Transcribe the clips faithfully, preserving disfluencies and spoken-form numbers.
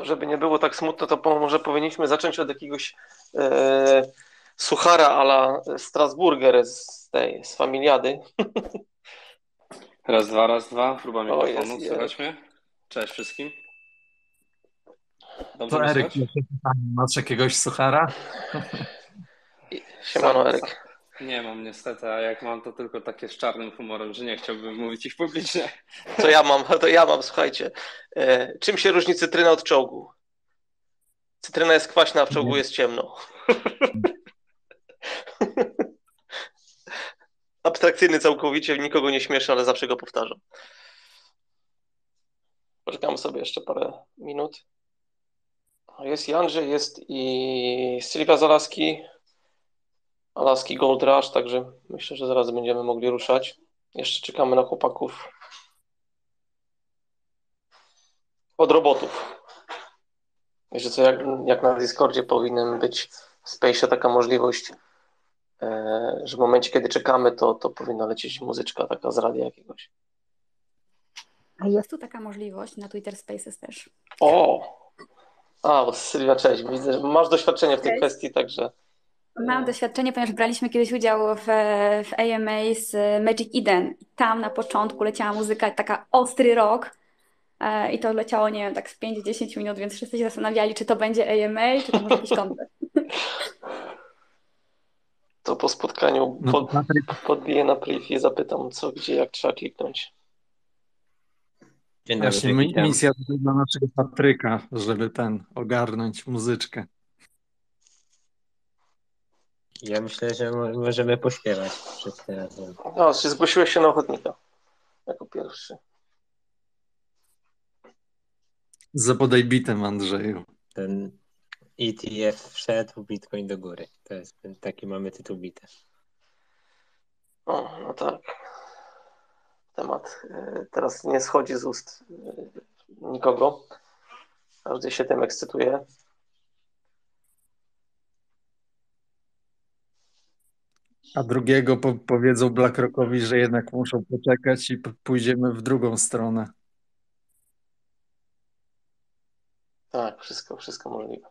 żeby nie było tak smutno, to po- może powinniśmy zacząć od jakiegoś e, suchara a la Strasburger z tej, z Familiady. Raz, dwa, raz, dwa. Próba O, jest mikrofonu. i Słychać Eryk. mnie? Cześć wszystkim. Dobrze To mnie Eryk, słychać? pierwsze pytanie. Masz jakiegoś suchara? I- Siemano, Sam, sam. Eryk. Nie mam niestety, a jak mam, to tylko takie z czarnym humorem, że nie chciałbym mówić ich publicznie. To ja mam, to ja mam, słuchajcie. E, czym się różni cytryna od czołgu? Cytryna jest kwaśna, a w czołgu jest ciemno. Abstrakcyjny całkowicie, nikogo nie śmieszy, ale zawsze go powtarzam. Poczekamy sobie jeszcze parę minut. Jest i Andrzej, jest i Sylwia z Alaski, Alaski Gold Rush, także myślę, że zaraz będziemy mogli ruszać. Jeszcze czekamy na chłopaków od robotów. Wiecie co, jak, jak na Discordzie powinien być w Space'ie taka możliwość, e, że w momencie, kiedy czekamy, to, to powinna lecieć muzyczka taka z radia jakiegoś. A jest tu taka możliwość na Twitter Spaces też. O! A, bo Sylwia, cześć. Widzę, że masz doświadczenie w tej Cześć. kwestii, także... Mam doświadczenie, ponieważ braliśmy kiedyś udział w, w A M A z Magic Eden. I tam na początku leciała muzyka, taka ostry rock. E, I to leciało, nie wiem, tak z pięć do dziesięciu minut, więc wszyscy się zastanawiali, czy to będzie A M A, czy to może jakiś koncert. To po spotkaniu No to pod, Patryk, podbiję na priv i zapytam, co, gdzie, jak trzeba kliknąć. Dzień dobry, właśnie mi- witam. misja tutaj dla naszego Patryka, żeby ten ogarnąć muzyczkę. Ja myślę, że mo- możemy pośpiewać wszyscy razem. No, czy zgłosiłeś się na ochotnika jako pierwszy. Zapodaj bitem, Andrzeju. Ten E T F wszedł, Bitcoin do góry. To jest ten, taki mamy tytuł bity. O, no tak. Temat e, teraz nie schodzi z ust e, nikogo. Każdy się tym ekscytuje. A drugiego po powiedzą BlackRockowi, że jednak muszą poczekać i p- pójdziemy w drugą stronę. Tak, wszystko, wszystko możliwe.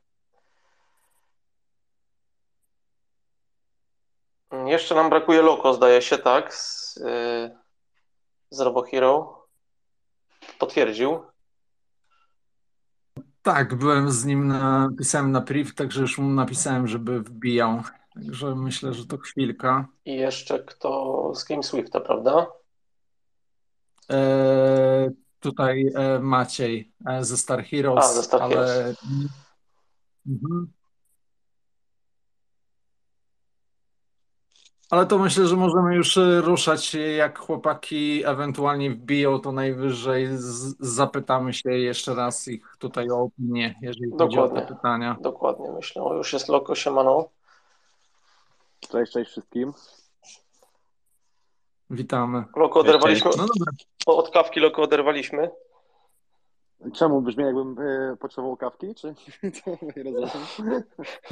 Jeszcze nam brakuje Loko, zdaje się, tak? Z, yy, z RoboHero. Potwierdził. Tak, byłem z nim na, pisałem na priv, także już mu napisałem, żeby wbijał. Także myślę, że to chwilka. I jeszcze kto z Game Swifta, prawda? E, tutaj e, Maciej e, ze Star A, ze Heroes, Star Heroes. ale mhm. Ale to myślę, że możemy już e, ruszać. Jak chłopaki ewentualnie wbiją, to najwyżej z, zapytamy się jeszcze raz ich tutaj o opinię, jeżeli chodzi o te Dokładnie. pytania. Dokładnie, myślę. O, już jest Loko, siemano. Cześć, cześć wszystkim. Witamy. Loko Cześć, oderwaliśmy, No dobra. od kawki Loko oderwaliśmy. Czemu brzmi jakbym e, potrzebował kawki, czy? Nie rozumiem.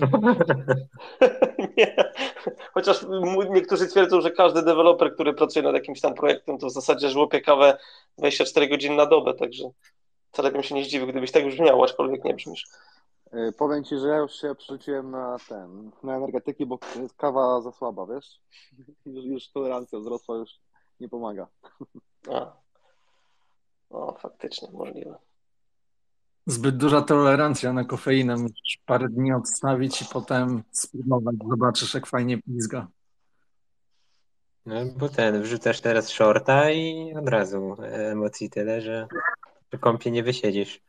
Nie. Chociaż m- niektórzy twierdzą, że każdy deweloper, który pracuje nad jakimś tam projektem, to w zasadzie żłopie kawę dwadzieścia cztery godziny na dobę, także wcale bym się nie zdziwił, gdybyś tak brzmiał, aczkolwiek nie brzmisz. E, Powiem ci, że ja już się przerzuciłem na ten, na energetyki, bo jest kawa za słaba, wiesz? Już, już tolerancja wzrosła, już nie pomaga. A. O, faktycznie, możliwe. Zbyt duża tolerancja na kofeinę. Musisz parę dni odstawić i potem spróbować. Zobaczysz, jak fajnie pizga. No bo ten, wrzucasz teraz shorta i od razu emocji tyle, że w kąpie nie wysiedzisz.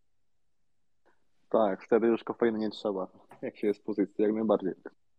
Tak, wtedy już kofeiny nie trzeba, jak się jest w pozycji, jak najbardziej.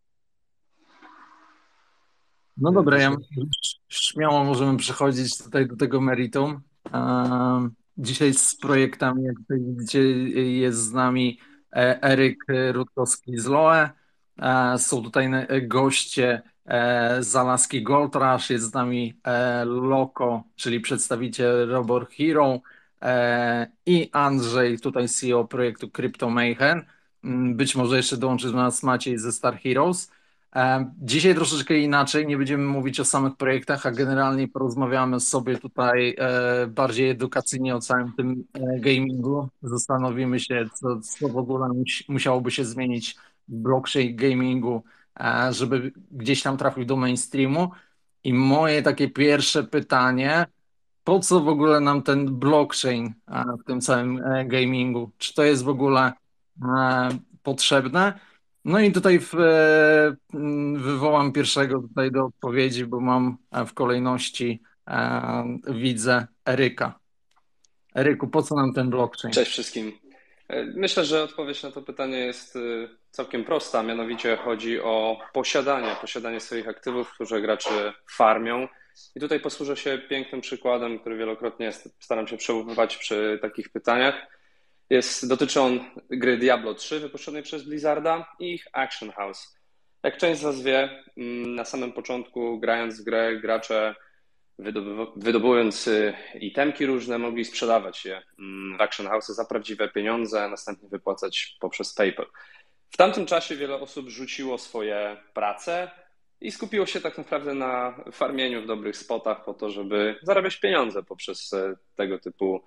No dobra, ja śmiało możemy przechodzić tutaj do tego meritum. Ehm, Dzisiaj z projektami, jak tutaj widzicie, jest z nami e, Eryk Rutkowski z Loe. E, Są tutaj e, goście e, z Alaski Gold Rush, jest z nami e, Loko, czyli przedstawiciel Robot Hero, e, i Andrzej, tutaj C E O projektu Crypto Mayhem. Mm, Być może jeszcze dołączy do nas Maciej ze Star Heroes. E, Dzisiaj troszeczkę inaczej, nie będziemy mówić o samych projektach, a generalnie porozmawiamy sobie tutaj e, bardziej edukacyjnie o całym tym e, gamingu. Zastanowimy się, co, co w ogóle musi, musiałoby się zmienić w blockchain gamingu, e, żeby gdzieś tam trafił do mainstreamu. I moje takie pierwsze pytanie, po co w ogóle nam ten blockchain e, w tym całym e, gamingu? Czy to jest w ogóle e, potrzebne? No i tutaj w, e, m, wywołam pierwszego tutaj do odpowiedzi, bo mam e, w kolejności e, widzę Eryka. Eryku, po co nam ten blockchain? Cześć wszystkim. E, Myślę, że odpowiedź na to pytanie jest e, całkiem prosta, mianowicie chodzi o posiadanie, posiadanie swoich aktywów, które gracze farmią. I tutaj posłużę się pięknym przykładem, który wielokrotnie staram się przełamywać przy takich pytaniach. Jest, dotyczy on gry Diablo trzy wypuszczonej przez Blizzarda i ich Action House. Jak część z Was wie, mm, na samym początku grając w grę gracze wydobywa- wydobując y, itemki różne mogli sprzedawać je mm, w Action House za prawdziwe pieniądze, a następnie wypłacać poprzez PayPal. W tamtym czasie wiele osób rzuciło swoje prace i skupiło się tak naprawdę na farmieniu w dobrych spotach po to, żeby zarabiać pieniądze poprzez e, tego typu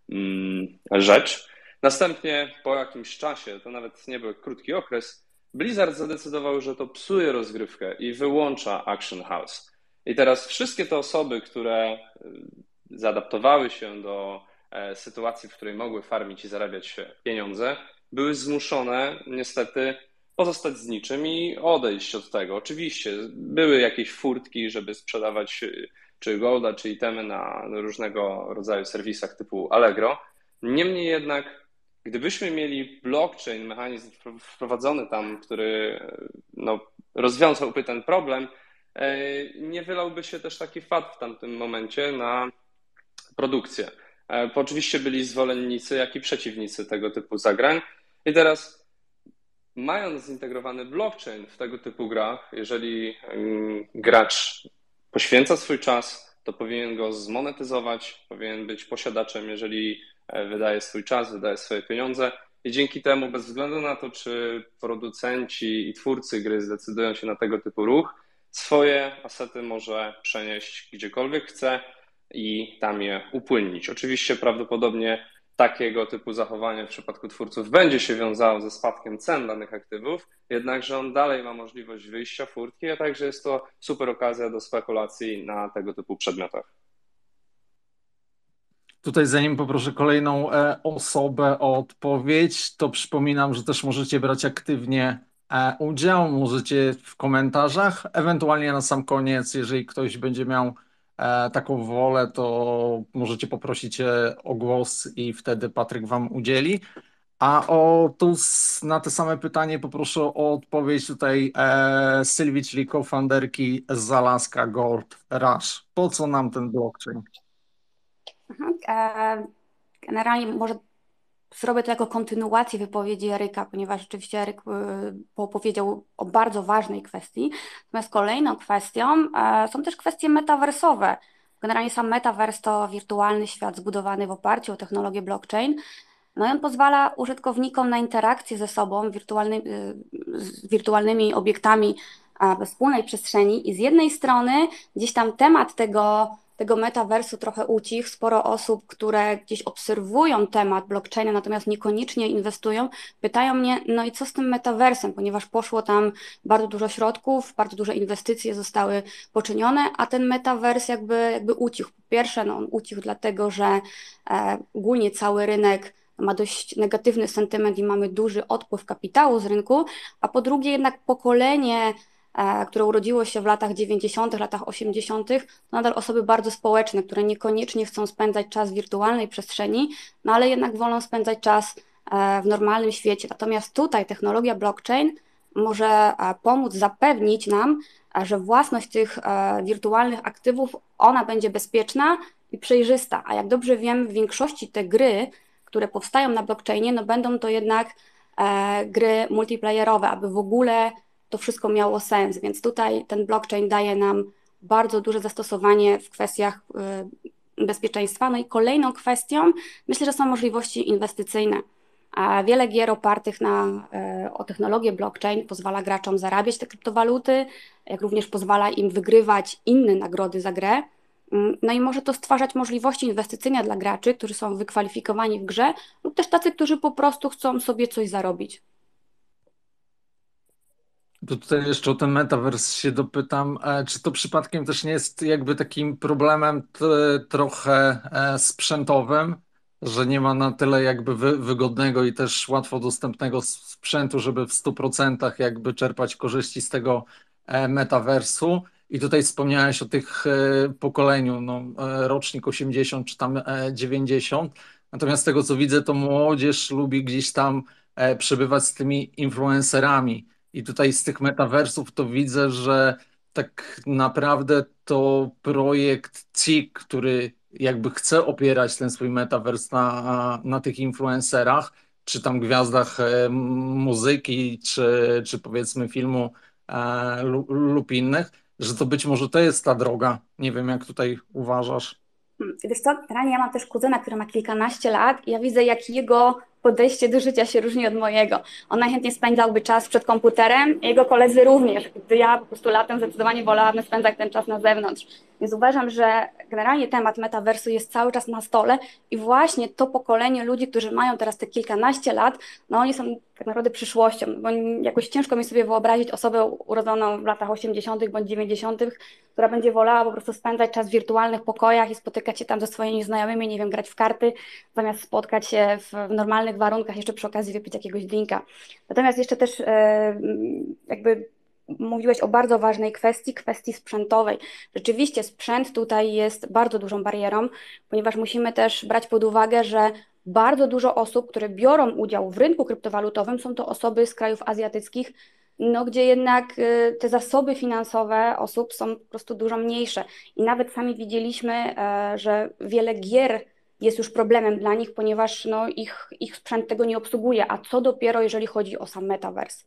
mm, rzecz. Następnie po jakimś czasie, to nawet nie był krótki okres, Blizzard zadecydował, że to psuje rozgrywkę i wyłącza Action House. I teraz wszystkie te osoby, które y, zaadaptowały się do e, sytuacji, w której mogły farmić i zarabiać pieniądze, były zmuszone niestety pozostać z niczym i odejść od tego. Oczywiście były jakieś furtki, żeby sprzedawać y, czy golda, czy itemy na różnego rodzaju serwisach typu Allegro. Niemniej jednak, gdybyśmy mieli blockchain, mechanizm wprowadzony tam, który no, rozwiązałby ten problem, e, nie wylałby się też taki fat w tamtym momencie na produkcję. E, bo Oczywiście byli zwolennicy, jak i przeciwnicy tego typu zagrań. I teraz, mając zintegrowany blockchain w tego typu grach, jeżeli mm, gracz poświęca swój czas, to powinien go zmonetyzować, powinien być posiadaczem, jeżeli e, wydaje swój czas, wydaje swoje pieniądze. I dzięki temu, bez względu na to, czy producenci i twórcy gry zdecydują się na tego typu ruch, swoje asety może przenieść gdziekolwiek chce i tam je upłynnić. Oczywiście prawdopodobnie takiego typu zachowanie w przypadku twórców będzie się wiązało ze spadkiem cen danych aktywów, jednakże on dalej ma możliwość wyjścia furtki, a także jest to super okazja do spekulacji na tego typu przedmiotach. Tutaj zanim poproszę kolejną e, osobę o odpowiedź, to przypominam, że też możecie brać aktywnie e, udział, możecie w komentarzach, ewentualnie na sam koniec, jeżeli ktoś będzie miał e, taką wolę, to możecie poprosić e, o głos i wtedy Patryk wam udzieli. A o tu s- na te same pytanie poproszę o odpowiedź tutaj e, Sylwii, czyli co-founderki z Alaska Gold Rush. Po co nam ten blockchain? Mhm. E, Generalnie może zrobię to jako kontynuację wypowiedzi Eryka, ponieważ rzeczywiście Eryk y, opowiedział o bardzo ważnej kwestii. Natomiast kolejną kwestią e, są też kwestie metaversowe. Generalnie sam metaverse to wirtualny świat zbudowany w oparciu o technologię blockchain. No i on pozwala użytkownikom na interakcję ze sobą wirtualny, y, z wirtualnymi obiektami a, we wspólnej przestrzeni. I z jednej strony gdzieś tam temat tego, tego metaversu trochę ucichł. Sporo osób, które gdzieś obserwują temat blockchaina, natomiast niekoniecznie inwestują, pytają mnie, no i co z tym metaversem, ponieważ poszło tam bardzo dużo środków, bardzo duże inwestycje zostały poczynione, a ten metavers jakby, jakby ucichł. Po pierwsze, no on ucichł dlatego, że e, ogólnie cały rynek ma dość negatywny sentyment i mamy duży odpływ kapitału z rynku, a po drugie jednak pokolenie, e, które urodziło się w latach dziewięćdziesiątych, latach osiemdziesiątych, to nadal osoby bardzo społeczne, które niekoniecznie chcą spędzać czas w wirtualnej przestrzeni, no ale jednak wolą spędzać czas e, w normalnym świecie. Natomiast tutaj technologia blockchain może e, pomóc zapewnić nam, e, że własność tych e, wirtualnych aktywów, ona będzie bezpieczna i przejrzysta. A jak dobrze wiem, w większości te gry, które powstają na blockchainie, no będą to jednak e, gry multiplayerowe, aby w ogóle to wszystko miało sens. Więc tutaj ten blockchain daje nam bardzo duże zastosowanie w kwestiach e, bezpieczeństwa. No i kolejną kwestią myślę, że są możliwości inwestycyjne. A wiele gier opartych na, e, o technologię blockchain pozwala graczom zarabiać te kryptowaluty, jak również pozwala im wygrywać inne nagrody za grę. Mm, No i może to stwarzać możliwości inwestycyjne dla graczy, którzy są wykwalifikowani w grze, lub też tacy, którzy po prostu chcą sobie coś zarobić. To tutaj jeszcze o ten metaverse się dopytam. E, Czy to przypadkiem też nie jest jakby takim problemem t- trochę e, sprzętowym, że nie ma na tyle jakby wy- wygodnego i też łatwo dostępnego s- sprzętu, żeby w stu procentach jakby czerpać korzyści z tego e, metaversu? I tutaj wspomniałeś o tych e, pokoleniu, no, e, rocznik osiemdziesiąt czy tam e, dziewięćdziesiąt. Natomiast z tego co widzę, to młodzież lubi gdzieś tam e, przebywać z tymi influencerami. I tutaj z tych metaversów to widzę, że tak naprawdę to projekt C I K, który jakby chce opierać ten swój metavers na, na tych influencerach, czy tam gwiazdach e, muzyki, czy, czy powiedzmy filmu e, lu- lub innych, że to być może to jest ta droga. Nie wiem, jak tutaj uważasz. Hmm, Wiesz co, generalnie ja mam też kuzyna, który ma kilkanaście lat i ja widzę, jak jego podejście do życia się różni od mojego. On najchętniej spędzałby czas przed komputerem, jego koledzy również, gdy ja po prostu latem zdecydowanie wolałabym spędzać ten czas na zewnątrz. Więc uważam, że generalnie temat metaversu jest cały czas na stole i właśnie to pokolenie ludzi, którzy mają teraz te kilkanaście lat, no oni są tak naprawdę przyszłością, bo jakoś ciężko mi sobie wyobrazić osobę urodzoną w latach osiemdziesiątych bądź dziewięćdziesiątych, która będzie wolała po prostu spędzać czas w wirtualnych pokojach i spotykać się tam ze swoimi znajomymi, nie wiem, grać w karty, zamiast spotkać się w, w normalnych warunkach, jeszcze przy okazji wypić jakiegoś drinka. Natomiast jeszcze też e, jakby mówiłeś o bardzo ważnej kwestii, kwestii sprzętowej. Rzeczywiście sprzęt tutaj jest bardzo dużą barierą, ponieważ musimy też brać pod uwagę, że bardzo dużo osób, które biorą udział w rynku kryptowalutowym, są to osoby z krajów azjatyckich, no, gdzie jednak y, te zasoby finansowe osób są po prostu dużo mniejsze. I nawet sami widzieliśmy, e, że wiele gier jest już problemem dla nich, ponieważ no, ich, ich sprzęt tego nie obsługuje. A co dopiero, jeżeli chodzi o sam metaverse?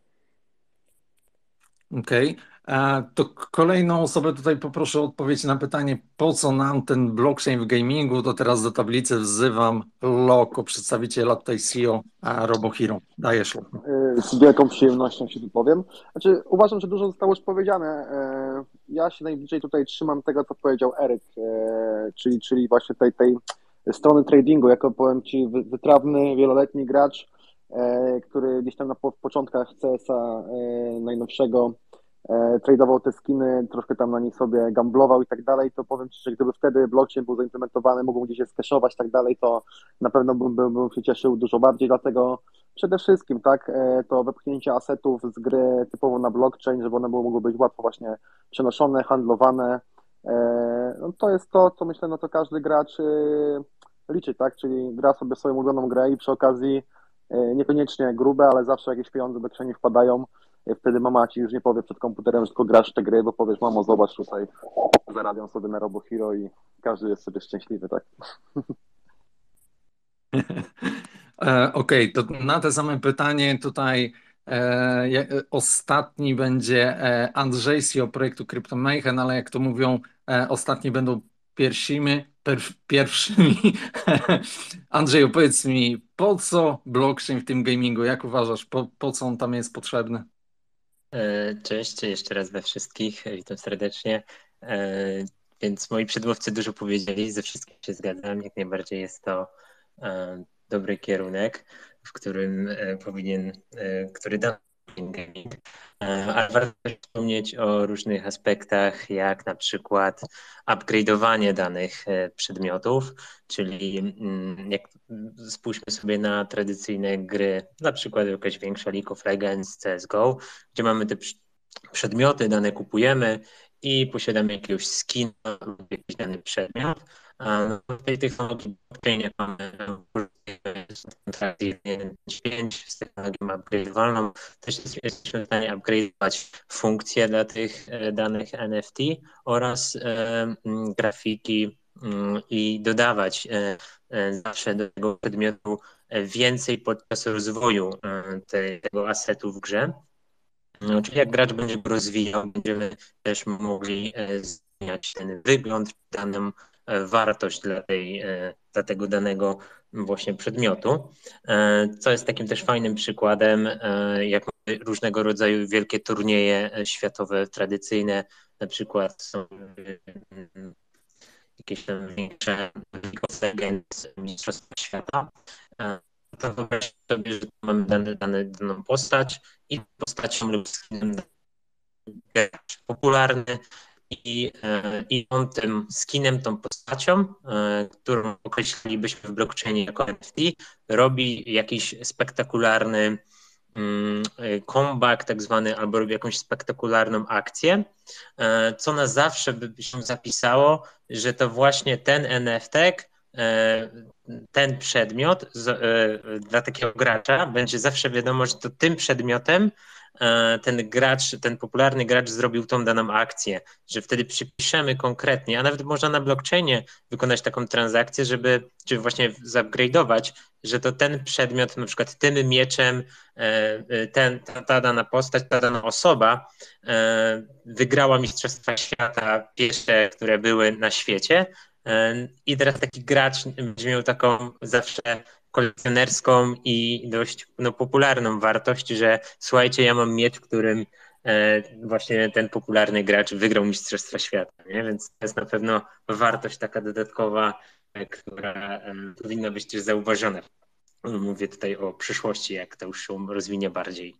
Okej. E, To k- kolejną osobę tutaj poproszę o odpowiedź na pytanie, po co nam ten blockchain w gamingu? To teraz do tablicy wzywam Loko, przedstawiciela tutaj C E O e, RoboHero. Dajesz Loko. Y, Z wielką przyjemnością się wypowiem. Znaczy, uważam, że dużo zostało już powiedziane. Y, Ja się najbliżej tutaj trzymam tego, co powiedział Eryk, y, czyli, czyli właśnie tej, tej strony tradingu, jako powiem Ci, wy- wytrawny, wieloletni gracz, y, który gdzieś tam na po- początkach C S a y, najnowszego e, tradował te skiny, troszkę tam na nich sobie gamblował i tak dalej, to powiem Ci, że gdyby wtedy blockchain był zaimplementowany, mógł gdzieś się skeszować i tak dalej, to na pewno bym, bym, bym się cieszył dużo bardziej, dlatego przede wszystkim, tak, e, to wepchnięcie asetów z gry typowo na blockchain, żeby one były, mogły być łatwo właśnie przenoszone, handlowane, e, no to jest to, co myślę, no to każdy gracz e, liczy, tak, czyli gra sobie swoją ulubioną grę i przy okazji e, niekoniecznie grube, ale zawsze jakieś pieniądze do kieszeni wpadają. E, Wtedy mama ci już nie powie przed komputerem, że tylko grasz w te gry, bo powiesz, mamo, zobacz tutaj, zarabiam sobie na RoboHero i każdy jest sobie szczęśliwy, tak? E, Okej, to na te same pytanie tutaj e, ja- e, ostatni będzie e, Andrzej, C E O projektu CryptoMeichen, ale jak to mówią, e, ostatni będą pierwszymi. Per, pierwszymi. Andrzej, opowiedz mi, po co blockchain w tym gamingu? Jak uważasz, po, po co on tam jest potrzebny? E, Cześć, jeszcze raz we wszystkich, witam serdecznie. E, Więc moi przedmówcy dużo powiedzieli, ze wszystkim się zgadzam. Jak najbardziej jest to e, dobry kierunek, w którym e, powinien, e, który da gaming. E, Ale warto też wspomnieć o różnych aspektach, jak na przykład upgrade'owanie danych e, przedmiotów, czyli mm, jak spójrzmy sobie na tradycyjne gry, na przykład jakaś większa League of Legends, C S G O, gdzie mamy te przy- przedmioty, dane kupujemy i posiadamy jakiegoś skina lub jakiś dany przedmiot. A no, w tej technologii blockchain, jak mamy kontrakty jeden pięć z technologią upgrade'owalną, też jest- jesteśmy w stanie upgrade'ować funkcje dla tych e, danych N F T oraz e, m, grafiki m, i dodawać e, e, zawsze do tego przedmiotu e, więcej podczas rozwoju e, te- tego asetu w grze. No, czyli jak gracz będzie go rozwijał, będziemy też mogli e, zmieniać ten wygląd, daną wartość dla, tej, dla tego danego właśnie przedmiotu, co jest takim też fajnym przykładem, jak mamy różnego rodzaju wielkie turnieje światowe, tradycyjne, na przykład są jakieś tam większe League of Legends, Mistrzostwa Świata, to wyobraź sobie, że mamy dane, dane, daną postać i postacią lub skinem gracz popularny i, i on tym skinem, tą postacią, którą określilibyśmy w blockchainie jako N F T, robi jakiś spektakularny comeback tak zwany, albo robi jakąś spektakularną akcję, co na zawsze by się zapisało, że to właśnie ten N F T, ten przedmiot dla takiego gracza będzie zawsze wiadomo, że to tym przedmiotem ten gracz, ten popularny gracz zrobił tą daną akcję, że wtedy przypiszemy konkretnie, a nawet można na blockchainie wykonać taką transakcję, żeby, czy właśnie zupgrade'ować, że to ten przedmiot, na przykład tym mieczem, ten, ta, ta dana postać, ta dana osoba wygrała Mistrzostwa Świata pierwsze, które były na świecie i teraz taki gracz będzie miał taką zawsze kolekcjonerską i dość no, popularną wartość, że słuchajcie, ja mam miecz, którym e, właśnie ten popularny gracz wygrał Mistrzostwa Świata, nie? Więc to jest na pewno wartość taka dodatkowa, e, która e, powinna być też zauważona. Mówię tutaj o przyszłości, jak to już się rozwinie bardziej.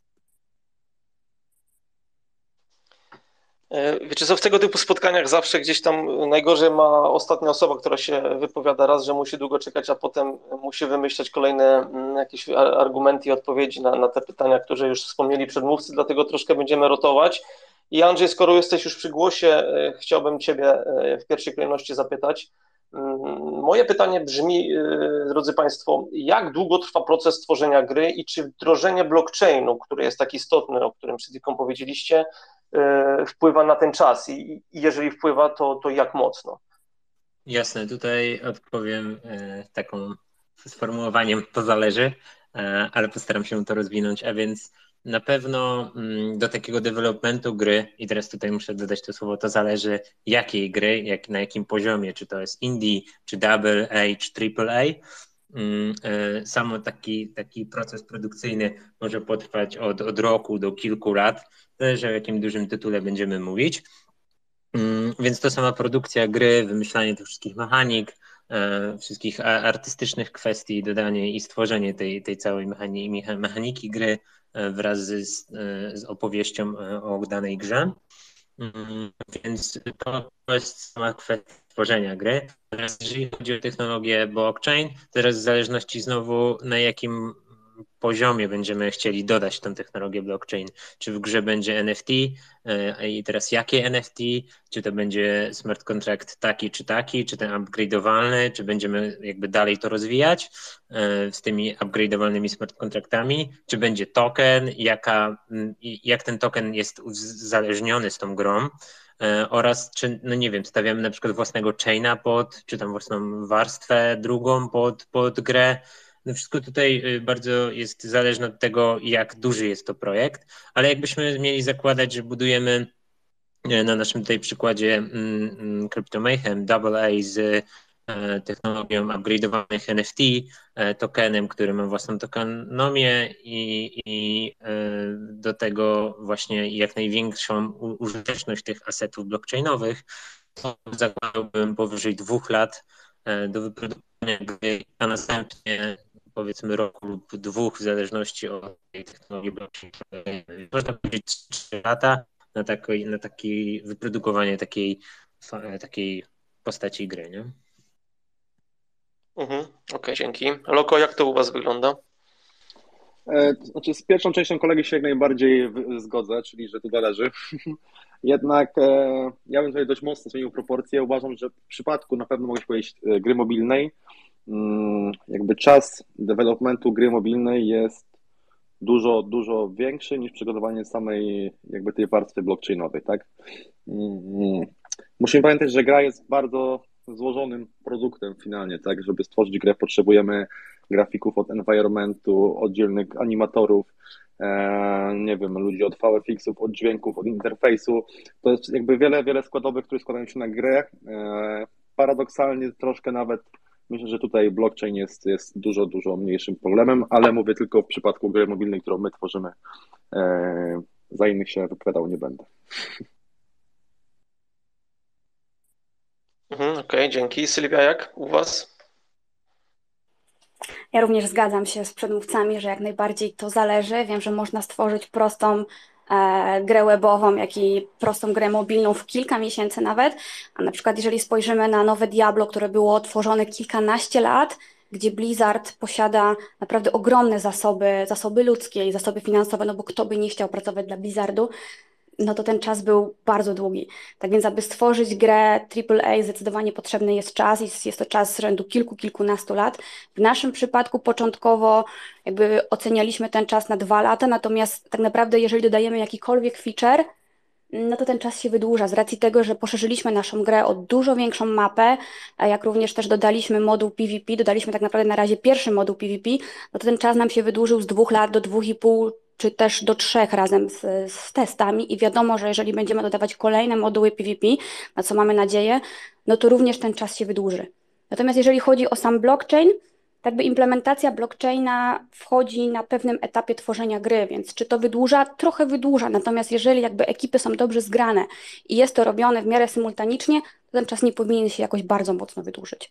Wiecie co, w tego typu spotkaniach zawsze gdzieś tam najgorzej ma ostatnia osoba, która się wypowiada raz, że musi długo czekać, a potem musi wymyślać kolejne jakieś argumenty i odpowiedzi na, na te pytania, które już wspomnieli przedmówcy, dlatego troszkę będziemy rotować. I Andrzej, skoro jesteś już przy głosie, chciałbym Ciebie w pierwszej kolejności zapytać. Moje pytanie brzmi, drodzy Państwo, jak długo trwa proces tworzenia gry i czy wdrożenie blockchainu, który jest tak istotny, o którym przed chwilą powiedzieliście, wpływa na ten czas i, i jeżeli wpływa, to, to jak mocno? Jasne, tutaj odpowiem e, taką sformułowaniem to zależy, e, ale postaram się to rozwinąć, a więc na pewno mm, do takiego developmentu gry, i teraz tutaj muszę dodać to słowo, to zależy jakiej gry, jak, na jakim poziomie, czy to jest indie, czy double A, czy triple A. Mm, e, samo taki, taki proces produkcyjny może potrwać od, od roku do kilku lat, zależy o jakim dużym tytule będziemy mówić. Więc to sama produkcja gry, wymyślanie tych wszystkich mechanik, wszystkich artystycznych kwestii, dodanie i stworzenie tej, tej całej mechaniki, mechaniki gry wraz z, z opowieścią o danej grze. Więc to jest sama kwestia tworzenia gry. Teraz jeżeli chodzi o technologię blockchain, teraz w zależności znowu na jakim poziomie będziemy chcieli dodać tę technologię blockchain. Czy w grze będzie N F T i teraz jakie N F T, czy to będzie smart contract taki czy taki, czy ten upgrade'owalny, czy będziemy jakby dalej to rozwijać z tymi upgrade'owalnymi smart contractami, czy będzie token, jaka, jak ten token jest uzależniony z tą grą oraz czy, no nie wiem, stawiamy na przykład własnego chaina pod, czy tam własną warstwę drugą pod, pod grę. No wszystko tutaj bardzo jest zależne od tego, jak duży jest to projekt, ale jakbyśmy mieli zakładać, że budujemy na naszym tutaj przykładzie Crypto Mayhem Double A z technologią upgrade'owanych N F T, tokenem, który ma własną tokenomię i, i do tego właśnie jak największą użyteczność tych asetów blockchainowych, to zakładałbym powyżej dwóch lat do wyprodukowania gry, a następnie powiedzmy roku lub dwóch w zależności od tej technologii blockchain. Można powiedzieć trzy lata na takiej, na takiej wyprodukowanie takiej, takiej postaci gry, nie? Mhm, okej, okay, dzięki. Loko, jak to u Was wygląda? Znaczy z pierwszą częścią kolegi się jak najbardziej zgodzę, czyli że to zależy. Jednak e, ja bym tutaj dość mocno zmienił proporcje. Uważam, że w przypadku na pewno mogę powiedzieć gry mobilnej, mm, jakby czas developmentu gry mobilnej jest dużo, dużo większy niż przygotowanie samej jakby tej warstwy blockchainowej, tak? Mm, musimy pamiętać, że gra jest bardzo złożonym produktem finalnie, tak? Żeby stworzyć grę potrzebujemy grafików od environmentu, oddzielnych animatorów, e, nie wiem, ludzi od V F X-ów, od dźwięków, od interfejsu. To jest jakby wiele, wiele składowych, które składają się na grę. E, paradoksalnie troszkę nawet myślę, że tutaj blockchain jest, jest dużo, dużo mniejszym problemem, ale mówię tylko w przypadku gry mobilnej, którą my tworzymy. E, za innych się wypowiadał nie będę. Mhm, okej, okay, dzięki. Sylwia, jak u Was? Ja również zgadzam się z przedmówcami, że jak najbardziej to zależy. Wiem, że można stworzyć prostą e, grę webową, jak i prostą grę mobilną w kilka miesięcy nawet. A na przykład jeżeli spojrzymy na nowe Diablo, które było tworzone kilkanaście lat, gdzie Blizzard posiada naprawdę ogromne zasoby, zasoby ludzkie i zasoby finansowe, no bo kto by nie chciał pracować dla Blizzardu, no to ten czas był bardzo długi. Tak więc, aby stworzyć grę triple A, zdecydowanie potrzebny jest czas i jest to czas z rzędu kilku, kilkunastu lat. W naszym przypadku początkowo jakby ocenialiśmy ten czas na dwa lata, natomiast tak naprawdę jeżeli dodajemy jakikolwiek feature, no to ten czas się wydłuża z racji tego, że poszerzyliśmy naszą grę o dużo większą mapę, a jak również też dodaliśmy moduł PvP, dodaliśmy tak naprawdę na razie pierwszy moduł PvP, no to ten czas nam się wydłużył z dwóch lat do dwóch i pół czy też do trzech razem z, z testami i wiadomo, że jeżeli będziemy dodawać kolejne moduły PvP, na co mamy nadzieję, no to również ten czas się wydłuży. Natomiast jeżeli chodzi o sam blockchain, jakby implementacja blockchaina wchodzi na pewnym etapie tworzenia gry, więc czy to wydłuża? Trochę wydłuża, natomiast jeżeli jakby ekipy są dobrze zgrane i jest to robione w miarę symultanicznie, to ten czas nie powinien się jakoś bardzo mocno wydłużyć.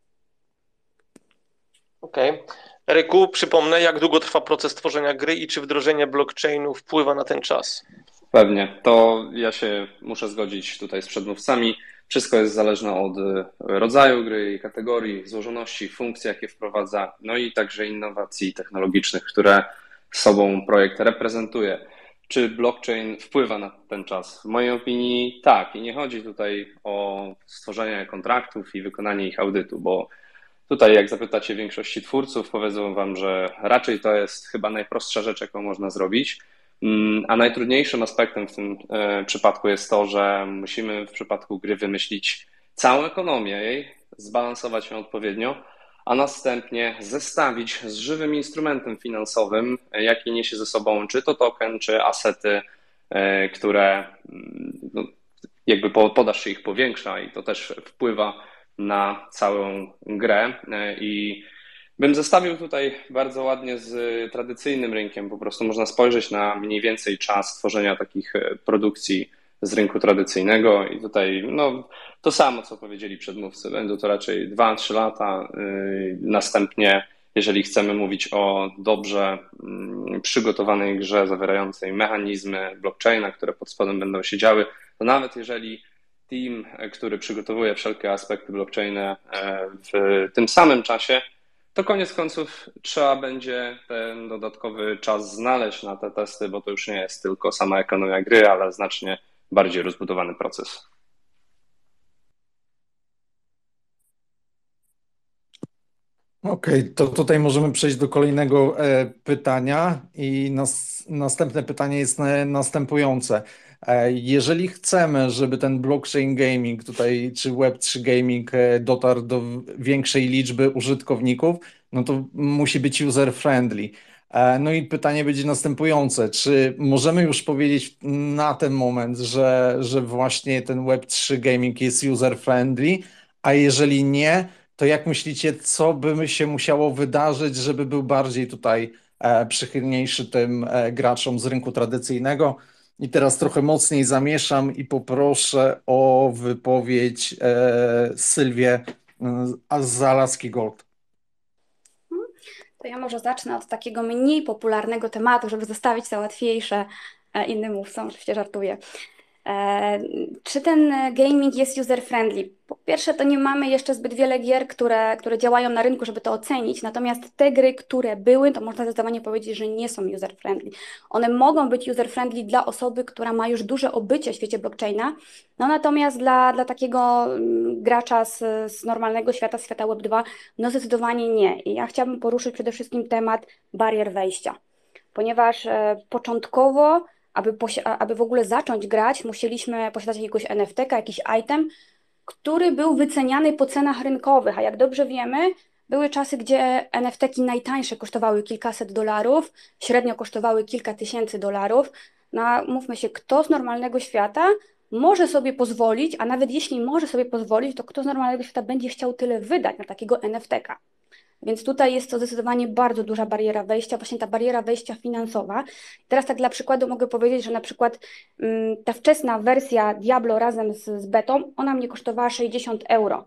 Okej. Okay. Eryku, przypomnę, jak długo trwa proces tworzenia gry i czy wdrożenie blockchainu wpływa na ten czas? Pewnie. To ja się muszę zgodzić tutaj z przedmówcami. Wszystko jest zależne od rodzaju gry i kategorii, złożoności, funkcji, jakie wprowadza, no i także innowacji technologicznych, które sobą projekt reprezentuje. Czy blockchain wpływa na ten czas? W mojej opinii tak. I nie chodzi tutaj o stworzenie kontraktów i wykonanie ich audytu, bo tutaj jak zapytacie większości twórców, powiedzą wam, że raczej to jest chyba najprostsza rzecz, jaką można zrobić. A najtrudniejszym aspektem w tym przypadku jest to, że musimy w przypadku gry wymyślić całą ekonomię jej, zbalansować ją odpowiednio, a następnie zestawić z żywym instrumentem finansowym, jaki niesie ze sobą czy to token, czy asety, które no, jakby podaż się ich powiększa i to też wpływa na całą grę. I bym zestawił tutaj bardzo ładnie z tradycyjnym rynkiem. Po prostu można spojrzeć na mniej więcej czas tworzenia takich produkcji z rynku tradycyjnego i tutaj no, to samo, co powiedzieli przedmówcy. Będą to raczej dwa trzy lata. Następnie, jeżeli chcemy mówić o dobrze przygotowanej grze zawierającej mechanizmy blockchaina, które pod spodem będą się działy, to nawet jeżeli team, który przygotowuje wszelkie aspekty blockchaina w tym samym czasie, to koniec końców trzeba będzie ten dodatkowy czas znaleźć na te testy, bo to już nie jest tylko sama ekonomia gry, ale znacznie bardziej rozbudowany proces. Okej, okay, to tutaj możemy przejść do kolejnego e, pytania i nas, następne pytanie jest e, następujące. E, jeżeli chcemy, żeby ten blockchain gaming tutaj, czy web trzy gaming e, dotarł do większej liczby użytkowników, no to musi być user-friendly. E, no i pytanie będzie następujące. Czy możemy już powiedzieć na ten moment, że, że właśnie ten web trzy gaming jest user-friendly, a jeżeli nie, to jak myślicie, co by się musiało wydarzyć, żeby był bardziej tutaj e, przychylniejszy tym e, graczom z rynku tradycyjnego? I teraz trochę mocniej zamieszam i poproszę o wypowiedź e, Sylwię e, z Alaski Gold. To ja może zacznę od takiego mniej popularnego tematu, żeby zostawić to łatwiejsze e, innym mówcom, oczywiście żartuję. E, czy ten gaming jest user-friendly? Po pierwsze, to nie mamy jeszcze zbyt wiele gier, które, które działają na rynku, żeby to ocenić, natomiast te gry, które były, to można zdecydowanie powiedzieć, że nie są user-friendly. One mogą być user-friendly dla osoby, która ma już duże obycie w świecie blockchaina, no natomiast dla, dla takiego gracza z, z normalnego świata, świata web dwa, no zdecydowanie nie. I ja chciałabym poruszyć przede wszystkim temat barier wejścia, ponieważ e, początkowo Aby, aby w ogóle zacząć grać, musieliśmy posiadać jakiegoś N F T ka, jakiś item, który był wyceniany po cenach rynkowych, a jak dobrze wiemy, Były czasy, gdzie N F T-ki najtańsze kosztowały kilkaset dolarów, średnio kosztowały kilka tysięcy dolarów. No, a mówmy się, kto z normalnego świata może sobie pozwolić, a nawet jeśli może sobie pozwolić, to kto z normalnego świata będzie chciał tyle wydać na takiego N F T-ka? Więc tutaj jest to zdecydowanie bardzo duża bariera wejścia, właśnie ta bariera wejścia finansowa. Teraz tak dla przykładu mogę powiedzieć, że na przykład mm, ta wczesna wersja Diablo razem z, z betą, ona mnie kosztowała sześćdziesiąt euro.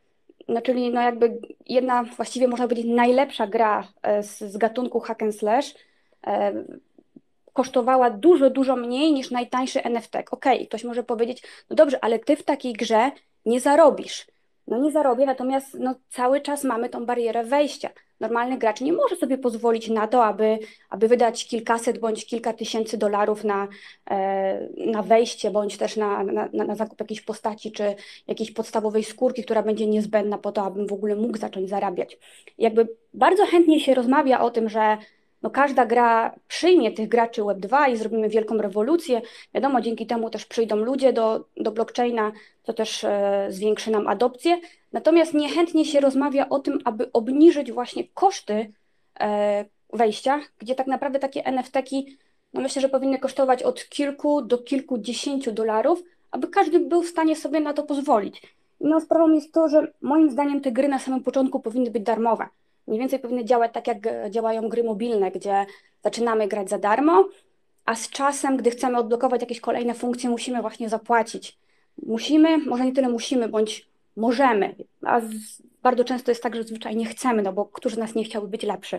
No czyli no jakby jedna właściwie można powiedzieć najlepsza gra e, z, z gatunku hack and slash e, kosztowała dużo, dużo mniej niż najtańszy N F T. Okej, ktoś może powiedzieć, no dobrze, ale ty w takiej grze nie zarobisz. No nie zarobię, natomiast no, cały czas mamy tą barierę wejścia. Normalny gracz nie może sobie pozwolić na to, aby, aby wydać kilkaset bądź kilka tysięcy dolarów na, e, na wejście, bądź też na, na, na zakup jakiejś postaci, czy jakiejś podstawowej skórki, która będzie niezbędna po to, abym w ogóle mógł zacząć zarabiać. Jakby bardzo chętnie się rozmawia o tym, że no każda gra przyjmie tych graczy web dwa i zrobimy wielką rewolucję. Wiadomo, dzięki temu też przyjdą ludzie do, do blockchaina, to też e, zwiększy nam adopcję. Natomiast niechętnie się rozmawia o tym, aby obniżyć właśnie koszty e, wejścia, gdzie tak naprawdę takie N F T-ki, no myślę, że powinny kosztować od kilku do kilkudziesięciu dolarów, aby każdy był w stanie sobie na to pozwolić. Inną sprawą jest to, że moim zdaniem te gry na samym początku powinny być darmowe. Mniej więcej powinny działać tak, jak działają gry mobilne, gdzie zaczynamy grać za darmo, a z czasem, gdy chcemy odblokować jakieś kolejne funkcje, musimy właśnie zapłacić. Musimy, może nie tyle musimy, bądź możemy, a z, bardzo często jest tak, że zwyczajnie chcemy, no bo któż z nas nie chciałby być lepszy.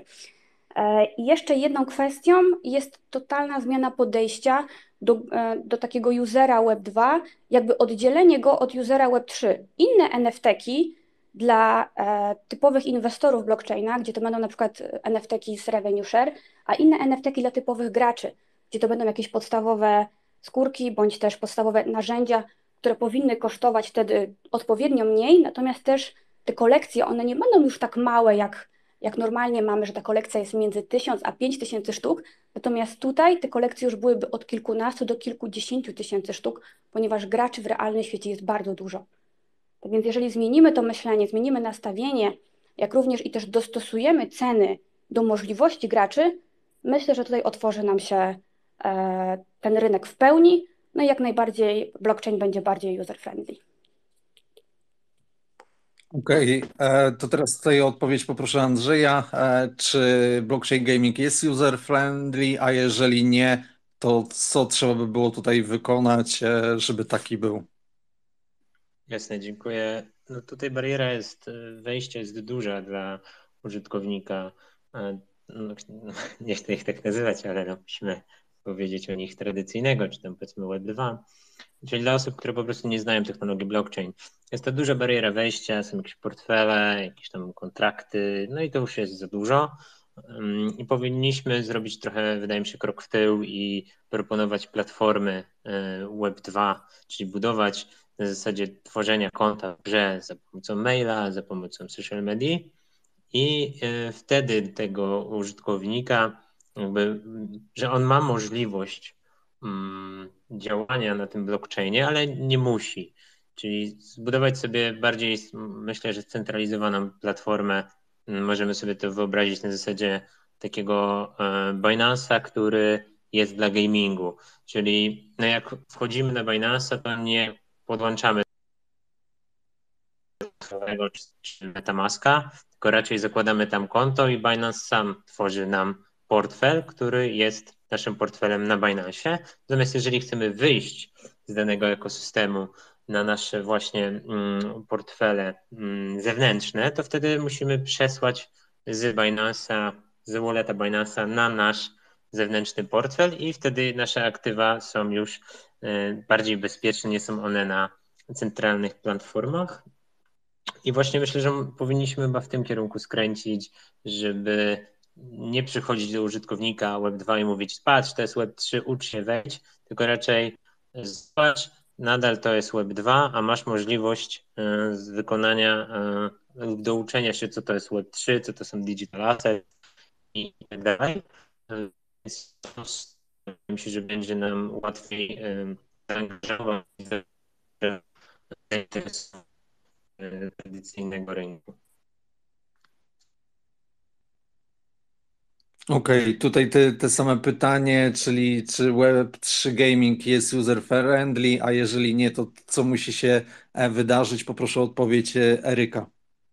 E, I jeszcze jedną kwestią jest totalna zmiana podejścia do, e, do takiego usera web dwa, jakby oddzielenie go od usera web trzy. Inne N F T-ki dla e, typowych inwestorów blockchaina, gdzie to będą na przykład N F T-ki z revenue share, a inne N F T-ki dla typowych graczy, gdzie to będą jakieś podstawowe skórki bądź też podstawowe narzędzia, które powinny kosztować wtedy odpowiednio mniej, natomiast też te kolekcje, one nie będą już tak małe, jak, jak normalnie mamy, że ta kolekcja jest między tysiąc a pięć tysięcy sztuk, natomiast tutaj te kolekcje już byłyby od kilkunastu do kilkudziesięciu tysięcy sztuk, ponieważ graczy w realnym świecie jest bardzo dużo. Tak więc jeżeli zmienimy to myślenie, zmienimy nastawienie, jak również i też dostosujemy ceny do możliwości graczy, myślę, że tutaj otworzy nam się e, ten rynek w pełni, no i jak najbardziej blockchain będzie bardziej user-friendly. Okej, e, to teraz tutaj o odpowiedź poproszę Andrzeja. E, Czy blockchain gaming jest user-friendly, a jeżeli nie, to co trzeba by było tutaj wykonać, e, żeby taki był? Jasne, dziękuję. No tutaj bariera jest, wejścia jest duża dla użytkownika. E, No, no, nie chcę ich tak nazywać, ale no, musimy powiedzieć o nich tradycyjnego, czy tam powiedzmy web dwa. Czyli dla osób, które po prostu nie znają technologii blockchain. Jest to duża bariera wejścia, są jakieś portfele, jakieś tam kontrakty, no i to już jest za dużo. I powinniśmy zrobić trochę, wydaje mi się, krok w tył i proponować platformy web dwa, czyli budować na zasadzie tworzenia konta w grze za pomocą maila, za pomocą social media i wtedy tego użytkownika, jakby, że on ma możliwość um, działania na tym blockchainie, ale nie musi. Czyli zbudować sobie bardziej, myślę, że scentralizowaną platformę. Możemy sobie to wyobrazić na zasadzie takiego Binance'a, który jest dla gamingu. Czyli no jak wchodzimy na Binance'a, to nie podłączamy czy MetaMaska, tylko raczej zakładamy tam konto i Binance sam tworzy nam portfel, który jest naszym portfelem na Binance'ie. Natomiast jeżeli chcemy wyjść z danego ekosystemu na nasze właśnie mm, portfele mm, zewnętrzne, to wtedy musimy przesłać z Binance'a, z walleta Binance'a na nasz zewnętrzny portfel i wtedy nasze aktywa są już y, bardziej bezpieczne, nie są one na centralnych platformach. I właśnie myślę, że powinniśmy chyba w tym kierunku skręcić, żeby nie przychodzić do użytkownika web dwa i mówić, patrz, to jest web trzy, ucz się, wejdź, tylko raczej zobacz, nadal to jest web dwa, a masz możliwość z wykonania lub douczenia się, co to jest web trzy, co to są digital assets i tak dalej. Więc myślę, że będzie nam łatwiej zaangażować zainteresować tradycyjnego rynku. Okej, tutaj te, te same pytanie, czyli czy web trzy Gaming jest user-friendly, a jeżeli nie, to co musi się e, wydarzyć? Poproszę o odpowiedź e, Eryka.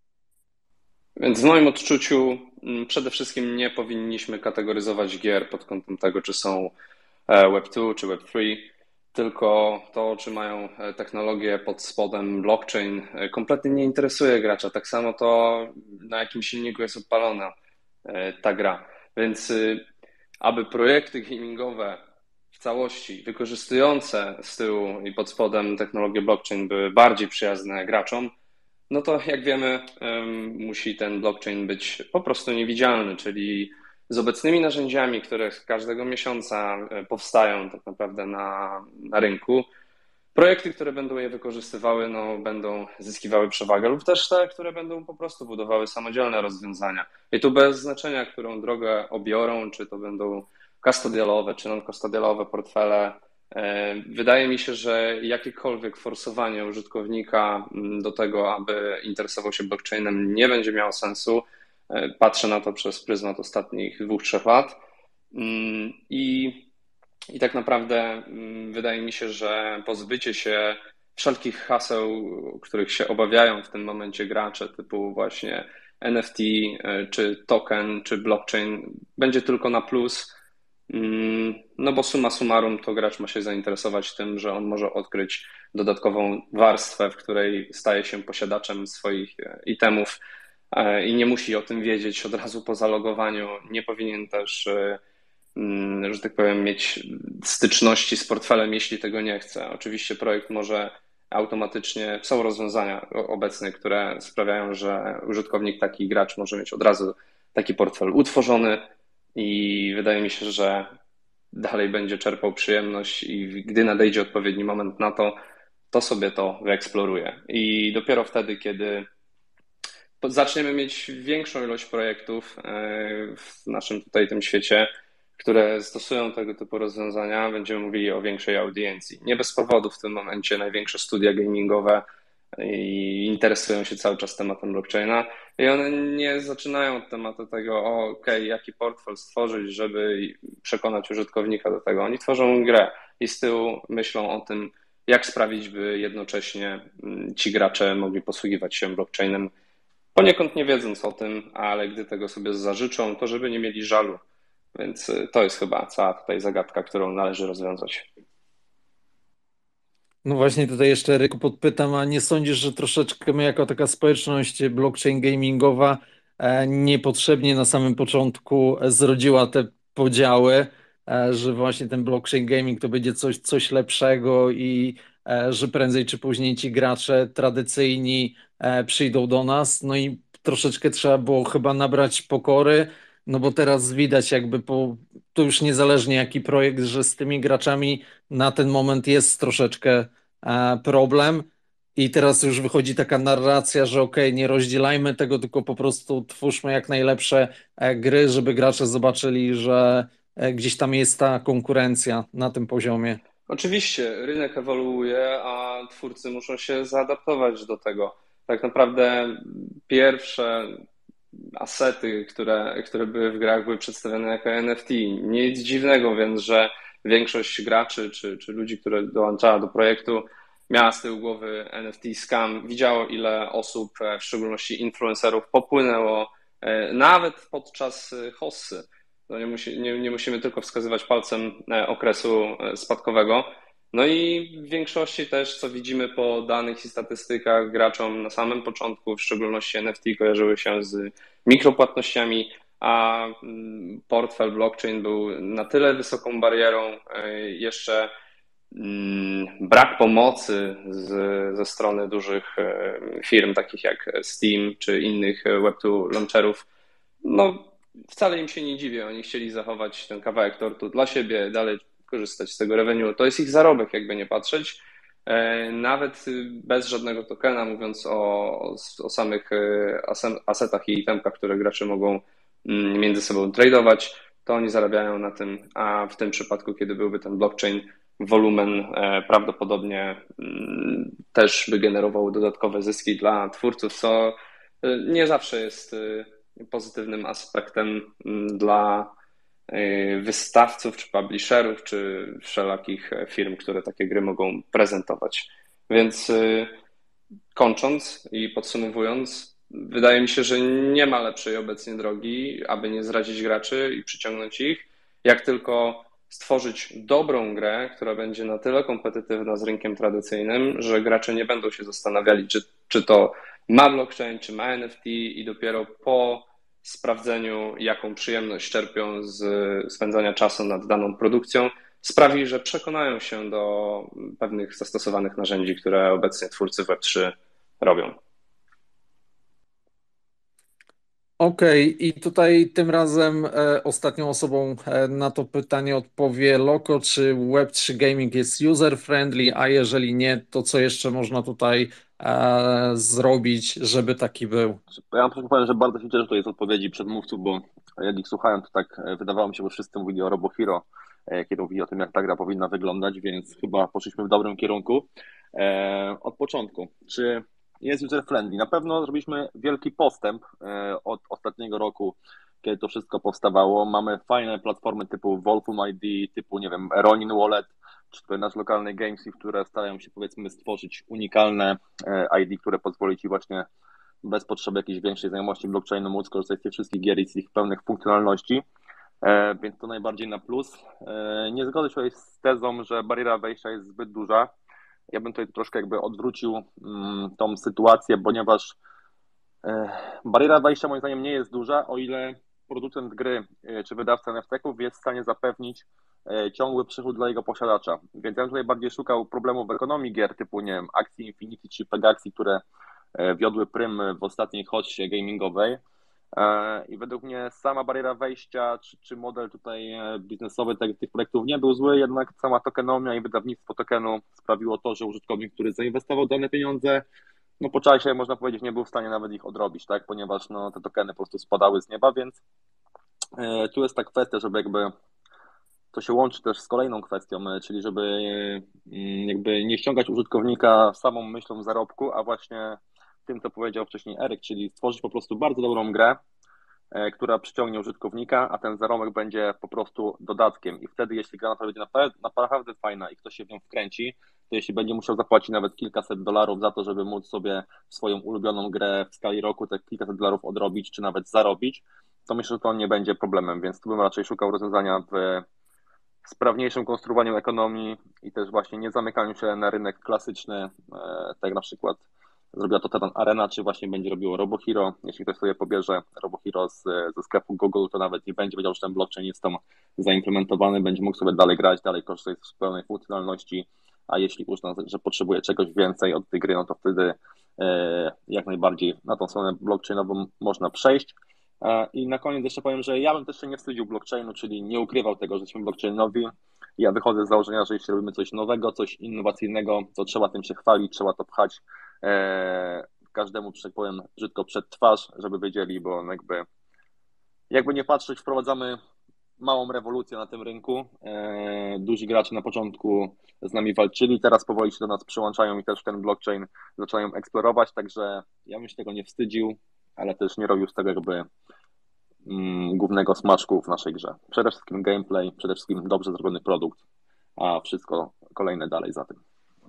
Więc w moim odczuciu mm, przede wszystkim nie powinniśmy kategoryzować gier pod kątem tego, czy są e, web dwa czy web trzy, tylko to, czy mają e, technologię pod spodem blockchain, e, kompletnie nie interesuje gracza. Tak samo to, na jakim silniku jest odpalona e, ta gra. Więc y, aby projekty gamingowe w całości wykorzystujące z tyłu i pod spodem technologię blockchain były bardziej przyjazne graczom, no to jak wiemy, em, musi ten blockchain być po prostu niewidzialny, czyli z obecnymi narzędziami, które każdego miesiąca e, powstają tak naprawdę na, na rynku, projekty, które będą je wykorzystywały, no, będą zyskiwały przewagę lub też te, które będą po prostu budowały samodzielne rozwiązania. I tu bez znaczenia, którą drogę obiorą, czy to będą custodialowe, czy non-custodialowe portfele. E, Wydaje mi się, że jakiekolwiek forsowanie użytkownika mm, do tego, aby interesował się blockchainem, nie będzie miało sensu. E, Patrzę na to przez pryzmat ostatnich dwóch, trzech lat. Mm, I i tak naprawdę mm, wydaje mi się, że pozbycie się wszelkich haseł, których się obawiają w tym momencie gracze, typu właśnie N F T, e, czy token, czy blockchain, będzie tylko na plus. Mm, No bo summa summarum to gracz ma się zainteresować tym, że on może odkryć dodatkową warstwę, w której staje się posiadaczem swoich e, itemów e, i nie musi o tym wiedzieć od razu po zalogowaniu. Nie powinien też e, mm, że tak powiem, mieć styczności z portfelem, jeśli tego nie chce. Oczywiście projekt może automatycznie, są rozwiązania o- obecne, które sprawiają, że użytkownik, taki gracz może mieć od razu taki portfel utworzony i wydaje mi się, że dalej będzie czerpał przyjemność i gdy nadejdzie odpowiedni moment na to, to sobie to wyeksploruje. I dopiero wtedy, kiedy zaczniemy mieć większą ilość projektów e, w naszym tutaj tym świecie, które stosują tego typu rozwiązania, będziemy mówili o większej audiencji. Nie bez powodu w tym momencie największe studia gamingowe i interesują się cały czas tematem blockchaina i one nie zaczynają od tematu tego, o, okej, jaki portfel stworzyć, żeby przekonać użytkownika do tego. Oni tworzą grę i z tyłu myślą o tym, jak sprawić, by jednocześnie mm, ci gracze mogli posługiwać się blockchainem, poniekąd nie wiedząc o tym, ale gdy tego sobie zażyczą, to żeby nie mieli żalu. Więc y, to jest chyba cała tutaj zagadka, którą należy rozwiązać. No właśnie tutaj jeszcze Eryku podpytam, a nie sądzisz, że troszeczkę my jako taka społeczność blockchain gamingowa e, niepotrzebnie na samym początku zrodziła te podziały, e, że właśnie ten blockchain gaming to będzie coś, coś lepszego i e, że prędzej czy później ci gracze tradycyjni e, przyjdą do nas, no i troszeczkę trzeba było chyba nabrać pokory, no bo teraz widać jakby po, to już niezależnie jaki projekt, że z tymi graczami na ten moment jest troszeczkę e, problem i teraz już wychodzi taka narracja, że okej, nie rozdzielajmy tego, tylko po prostu twórzmy jak najlepsze e, gry, żeby gracze zobaczyli, że e, gdzieś tam jest ta konkurencja na tym poziomie. Oczywiście rynek ewoluuje, a twórcy muszą się zaadaptować do tego. Tak naprawdę pierwsze asety, które, które były w grach, były przedstawione jako N F T. Nic dziwnego więc, że większość graczy czy, czy ludzi, które dołączała do projektu, miała z tyłu głowy N F T scam, widziało ile osób, w szczególności influencerów, popłynęło e, nawet podczas e, hossy. No nie, musi, nie, nie musimy tylko wskazywać palcem e, okresu e, spadkowego. No i w większości też, co widzimy po danych i statystykach, graczom na samym początku, w szczególności N F T, kojarzyły się z mikropłatnościami, a mm, portfel blockchain był na tyle wysoką barierą, e, jeszcze mm, brak pomocy z, ze strony dużych e, firm, takich jak Steam czy innych web dwa launcherów, no wcale im się nie dziwię. Oni chcieli zachować ten kawałek tortu dla siebie, dalej korzystać z tego revenue. To jest ich zarobek, jakby nie patrzeć. E, Nawet bez żadnego tokena, mówiąc o, o samych e, asem- asetach i itemkach, które gracze mogą mm, między sobą tradować, to oni zarabiają na tym, a w tym przypadku, kiedy byłby ten blockchain, wolumen e, prawdopodobnie mm, też by generował dodatkowe zyski dla twórców, co e, nie zawsze jest e, pozytywnym aspektem mm, dla wystawców, czy publisherów, czy wszelakich firm, które takie gry mogą prezentować. Więc kończąc i podsumowując, wydaje mi się, że nie ma lepszej obecnie drogi, aby nie zrazić graczy i przyciągnąć ich, jak tylko stworzyć dobrą grę, która będzie na tyle kompetytywna z rynkiem tradycyjnym, że gracze nie będą się zastanawiali, czy, czy to ma blockchain, czy ma N F T i dopiero po sprawdzeniu, jaką przyjemność czerpią z spędzania czasu nad daną produkcją, sprawi, że przekonają się do pewnych zastosowanych narzędzi, które obecnie twórcy web trzy robią. Okej, okay. I tutaj tym razem e, ostatnią osobą e, na to pytanie odpowie Loko, czy web trzy Gaming jest user-friendly, a jeżeli nie, to co jeszcze można tutaj e, zrobić, żeby taki był? Ja muszę powiedzieć, że bardzo się cieszę tutaj z odpowiedzi przedmówców, bo jak ich słuchałem, to tak wydawało mi się, że wszyscy mówili o Robo Hero, kiedy mówili o tym, jak ta gra powinna wyglądać, więc chyba poszliśmy w dobrym kierunku. E, od początku, czy jest user-friendly? Na pewno zrobiliśmy wielki postęp od ostatniego roku, kiedy to wszystko powstawało. Mamy fajne platformy typu Wolfum I D, typu, nie wiem, Ronin Wallet, czy nasz lokalny Gamesy, które starają się, powiedzmy, stworzyć unikalne I D, które pozwoli Ci właśnie bez potrzeby jakiejś większej znajomości blockchainu móc korzystać z tych wszystkich gier i z ich pełnych funkcjonalności, więc to najbardziej na plus. Nie zgodzę się z tezą, że bariera wejścia jest zbyt duża. Ja bym tutaj troszkę jakby odwrócił tą sytuację, ponieważ bariera wejścia moim zdaniem nie jest duża, o ile producent gry czy wydawca N F T-ków jest w stanie zapewnić ciągły przychód dla jego posiadacza. Więc ja bym tutaj bardziej szukał problemów w ekonomii gier typu, nie wiem, Axie Infinity czy Pegaxi, które wiodły prym w ostatniej hoście gamingowej. I według mnie sama bariera wejścia czy, czy model tutaj biznesowy tych, tych projektów nie był zły, jednak sama tokenomia i wydawnictwo tokenu sprawiło to, że użytkownik, który zainwestował dane pieniądze, no po czasie, można powiedzieć, nie był w stanie nawet ich odrobić, tak, ponieważ no, te tokeny po prostu spadały z nieba, więc e, tu jest ta kwestia, żeby jakby to się łączy też z kolejną kwestią, czyli żeby e, jakby nie ściągać użytkownika samą myślą zarobku, a właśnie tym, co powiedział wcześniej Eryk, czyli stworzyć po prostu bardzo dobrą grę, e, która przyciągnie użytkownika, a ten zarobek będzie po prostu dodatkiem i wtedy, jeśli gra naprawdę będzie naprawdę fajna i ktoś się w nią wkręci, to jeśli będzie musiał zapłacić nawet kilkaset dolarów za to, żeby móc sobie swoją ulubioną grę w skali roku te kilkaset dolarów odrobić, czy nawet zarobić, to myślę, że to nie będzie problemem, więc tu bym raczej szukał rozwiązania w sprawniejszym konstruowaniu ekonomii i też właśnie nie zamykaniu się na rynek klasyczny, tak jak na przykład zrobiła to Tetan Arena, czy właśnie będzie robiło Robo Hero. Jeśli ktoś sobie pobierze Robo Hero z, ze sklepu Google, to nawet nie będzie wiedział, że ten blockchain jest tam zaimplementowany, będzie mógł sobie dalej grać, dalej korzystać z pełnej funkcjonalności, a jeśli uzna, że potrzebuje czegoś więcej od tej gry, no to wtedy e, jak najbardziej na tą stronę blockchainową można przejść. E, I na koniec jeszcze powiem, że ja bym też się nie wstydził blockchainu, czyli nie ukrywał tego, że jesteśmy blockchainowi. Ja wychodzę z założenia, że jeśli robimy coś nowego, coś innowacyjnego, to trzeba tym się chwalić, trzeba to pchać e, każdemu, że tak powiem, brzydko przed twarz, żeby wiedzieli, bo jakby, jakby nie patrzeć, wprowadzamy małą rewolucję na tym rynku. E, duzi gracze na początku z nami walczyli, teraz powoli się do nas przyłączają i też ten blockchain zaczynają eksplorować, także ja bym się tego nie wstydził, ale też nie robił z tego jakby mm, głównego smaczku w naszej grze. Przede wszystkim gameplay, przede wszystkim dobrze zrobiony produkt, a wszystko kolejne dalej za tym.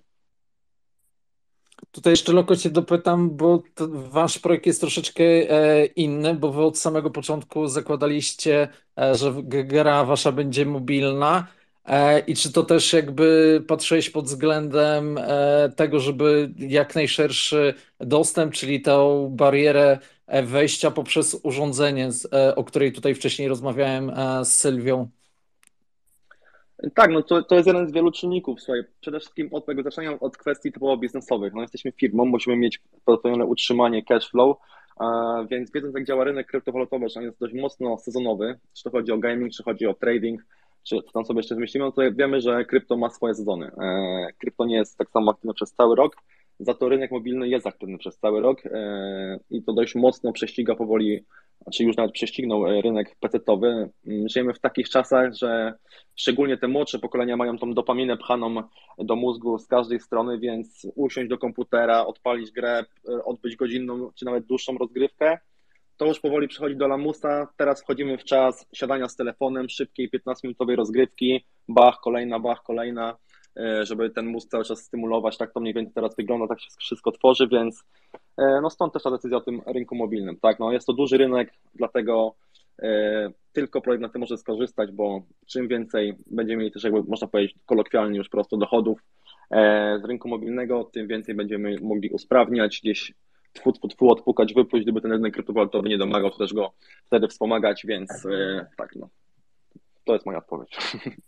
Tutaj jeszcze Loko Cię dopytam, bo to wasz projekt jest troszeczkę e, inny, bo wy od samego początku zakładaliście, e, że g- gra wasza będzie mobilna. E, I czy to też jakby patrzyłeś pod względem e, tego, żeby jak najszerszy dostęp, czyli tą barierę e, wejścia poprzez urządzenie, z- e, o której tutaj wcześniej rozmawiałem e, z Sylwią? Tak, no to, to jest jeden z wielu czynników. Słuchaj, przede wszystkim od tego zaczynam od kwestii typowo biznesowych. No jesteśmy firmą, musimy mieć zapewnione utrzymanie cash flow, a więc wiedząc jak działa rynek kryptowalutowy, że on jest dość mocno sezonowy, czy to chodzi o gaming, czy chodzi o trading, czy co tam sobie jeszcze wymyślimy, no to wiemy, że krypto ma swoje sezony. E, krypto nie jest tak samo aktywne przez cały rok, za to rynek mobilny jest aktywny przez cały rok e, i to dość mocno prześciga powoli, czy już nawet prześcignął e, rynek pecetowy. Żyjemy w takich czasach, że szczególnie te młodsze pokolenia mają tą dopaminę pchaną do mózgu z każdej strony, więc usiąść do komputera, odpalić grę, e, odbyć godzinną czy nawet dłuższą rozgrywkę, to już powoli przechodzi do lamusa. Teraz wchodzimy w czas siadania z telefonem, szybkiej piętnastominutowej rozgrywki, bach, kolejna, bach, kolejna, żeby ten mózg cały czas stymulować. Tak to mniej więcej teraz wygląda, tak się wszystko tworzy, więc no stąd też ta decyzja o tym rynku mobilnym. Tak? No jest to duży rynek, dlatego tylko projekt na tym może skorzystać, bo czym więcej będziemy mieli też, jakby można powiedzieć kolokwialnie już prosto dochodów z rynku mobilnego, tym więcej będziemy mogli usprawniać, gdzieś tfu, tfu, tfu, odpukać, wypluć, gdyby ten rynek kryptowalutowy nie domagał, to też go wtedy wspomagać, więc tak, no, to jest moja odpowiedź.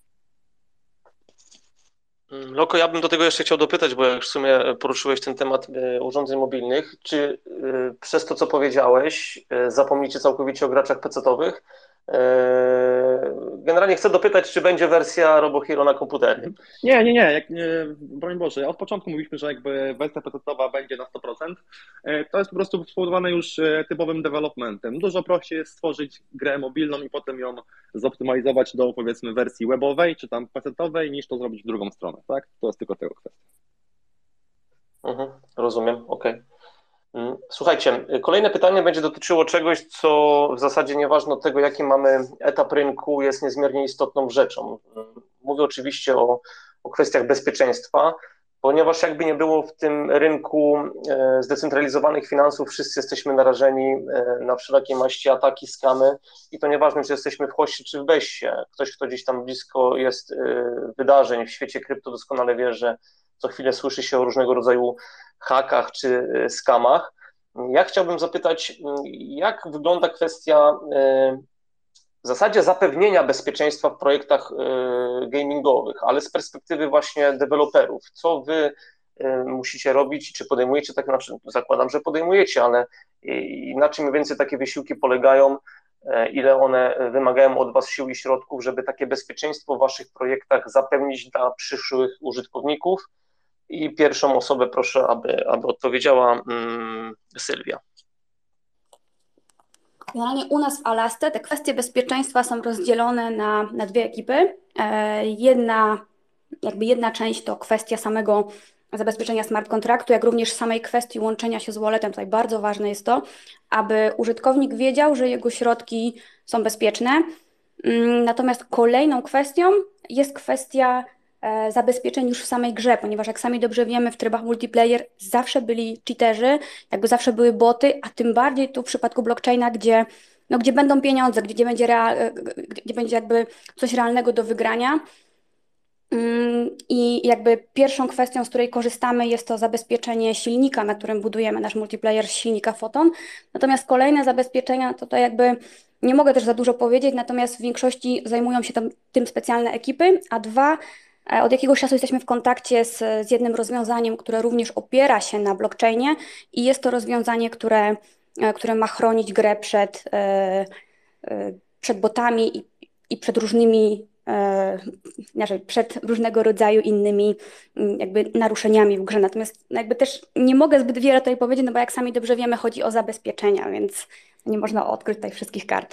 Loko, ja bym do tego jeszcze chciał dopytać, bo jak w sumie poruszyłeś ten temat urządzeń mobilnych, czy przez to, co powiedziałeś, zapomnicie całkowicie o graczach pecetowych? Generalnie chcę dopytać, czy będzie wersja RoboHero na komputery? Nie, nie, nie, jak, nie, broń Boże, od początku mówiliśmy, że jakby wersja pecetowa będzie na sto procent. To jest po prostu spowodowane już typowym developmentem. Dużo prościej jest stworzyć grę mobilną i potem ją zoptymalizować do, powiedzmy, wersji webowej czy tam pecetowej, niż to zrobić w drugą stronę, tak? To jest tylko tego kwestia. Mhm, rozumiem, okej. Okay. Słuchajcie, kolejne pytanie będzie dotyczyło czegoś, co w zasadzie nieważne od tego, jaki mamy etap rynku, jest niezmiernie istotną rzeczą. Mówię oczywiście o, o kwestiach bezpieczeństwa, ponieważ jakby nie było w tym rynku zdecentralizowanych finansów, wszyscy jesteśmy narażeni na wszelakie maści ataki, skamy i to nieważne, czy jesteśmy w hoście, czy w beście. Ktoś, kto gdzieś tam blisko jest wydarzeń w świecie krypto, doskonale wie, że co chwilę słyszy się o różnego rodzaju hakach czy skamach. Ja chciałbym zapytać, jak wygląda kwestia w zasadzie zapewnienia bezpieczeństwa w projektach gamingowych, ale z perspektywy właśnie deweloperów. Co wy musicie robić, czy podejmujecie, tak znaczy zakładam, że podejmujecie, ale na czym mniej więcej takie wysiłki polegają, ile one wymagają od was sił i środków, żeby takie bezpieczeństwo w waszych projektach zapewnić dla przyszłych użytkowników? I pierwszą osobę proszę, aby, aby odpowiedziała um, Sylwia. Generalnie u nas w Alasce te kwestie bezpieczeństwa są rozdzielone na, na dwie ekipy. Jedna, jakby jedna część to kwestia samego zabezpieczenia smart kontraktu, jak również samej kwestii łączenia się z walletem. Tutaj bardzo ważne jest to, aby użytkownik wiedział, że jego środki są bezpieczne. Natomiast kolejną kwestią jest kwestia zabezpieczeń już w samej grze, ponieważ jak sami dobrze wiemy, w trybach multiplayer zawsze byli cheaterzy, jakby zawsze były boty, a tym bardziej tu w przypadku blockchaina, gdzie, no, gdzie będą pieniądze, gdzie będzie, real, gdzie będzie jakby coś realnego do wygrania. I jakby pierwszą kwestią, z której korzystamy, jest to zabezpieczenie silnika, na którym budujemy nasz multiplayer z silnika Photon. Natomiast kolejne zabezpieczenia to to jakby nie mogę też za dużo powiedzieć, natomiast w większości zajmują się tam, tym specjalne ekipy, a dwa, od jakiegoś czasu jesteśmy w kontakcie z, z jednym rozwiązaniem, które również opiera się na blockchainie i jest to rozwiązanie, które, które ma chronić grę przed, przed botami i, i przed różnymi znaczy przed różnego rodzaju innymi jakby naruszeniami w grze. Natomiast jakby też nie mogę zbyt wiele tutaj powiedzieć, no bo jak sami dobrze wiemy, chodzi o zabezpieczenia, więc nie można odkryć tutaj wszystkich kart.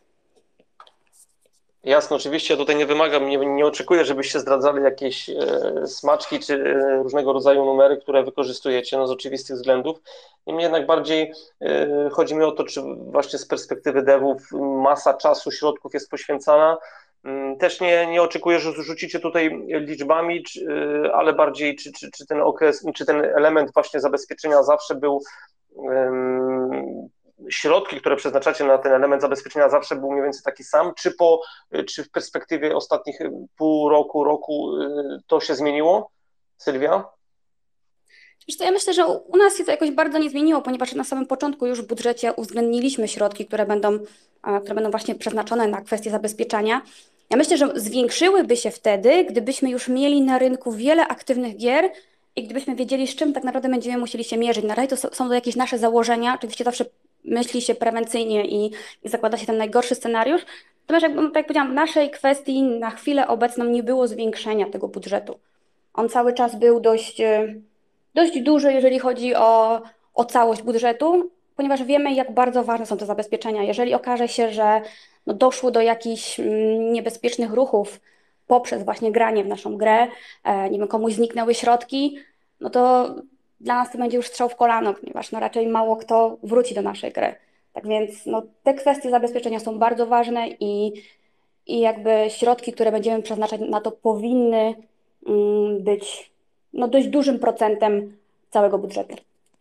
Jasne, oczywiście ja tutaj nie wymagam, nie, nie oczekuję, żebyście zdradzali jakieś e, smaczki czy e, różnego rodzaju numery, które wykorzystujecie, no z oczywistych względów. Niemniej jednak bardziej e, chodzi mi o to, czy właśnie z perspektywy devów masa czasu, środków jest poświęcana. Też nie, nie oczekuję, że rzucicie tutaj liczbami, czy, ale bardziej czy, czy, czy ten okres, czy ten element właśnie zabezpieczenia zawsze był, um, środki, które przeznaczacie na ten element zabezpieczenia zawsze był mniej więcej taki sam, czy, po, czy w perspektywie ostatnich pół roku, roku to się zmieniło? Sylwia? Wiesz co, ja myślę, że u nas się to jakoś bardzo nie zmieniło, ponieważ na samym początku już w budżecie uwzględniliśmy środki, które będą, które będą właśnie przeznaczone na kwestie zabezpieczania. Ja myślę, że zwiększyłyby się wtedy, gdybyśmy już mieli na rynku wiele aktywnych gier i gdybyśmy wiedzieli, z czym tak naprawdę będziemy musieli się mierzyć. Na razie to są to jakieś nasze założenia, oczywiście zawsze myśli się prewencyjnie i, i zakłada się ten najgorszy scenariusz. Natomiast jak, tak jak powiedziałam, w naszej kwestii na chwilę obecną nie było zwiększenia tego budżetu. On cały czas był dość, dość duży, jeżeli chodzi o, o całość budżetu, ponieważ wiemy, jak bardzo ważne są te zabezpieczenia. Jeżeli okaże się, że no doszło do jakichś niebezpiecznych ruchów poprzez właśnie granie w naszą grę, e, nie wiem, komuś zniknęły środki, no to dla nas to będzie już strzał w kolano, ponieważ no raczej mało kto wróci do naszej gry. Tak więc no, te kwestie zabezpieczenia są bardzo ważne i, i jakby środki, które będziemy przeznaczać na to, powinny mm, być no, dość dużym procentem całego budżetu.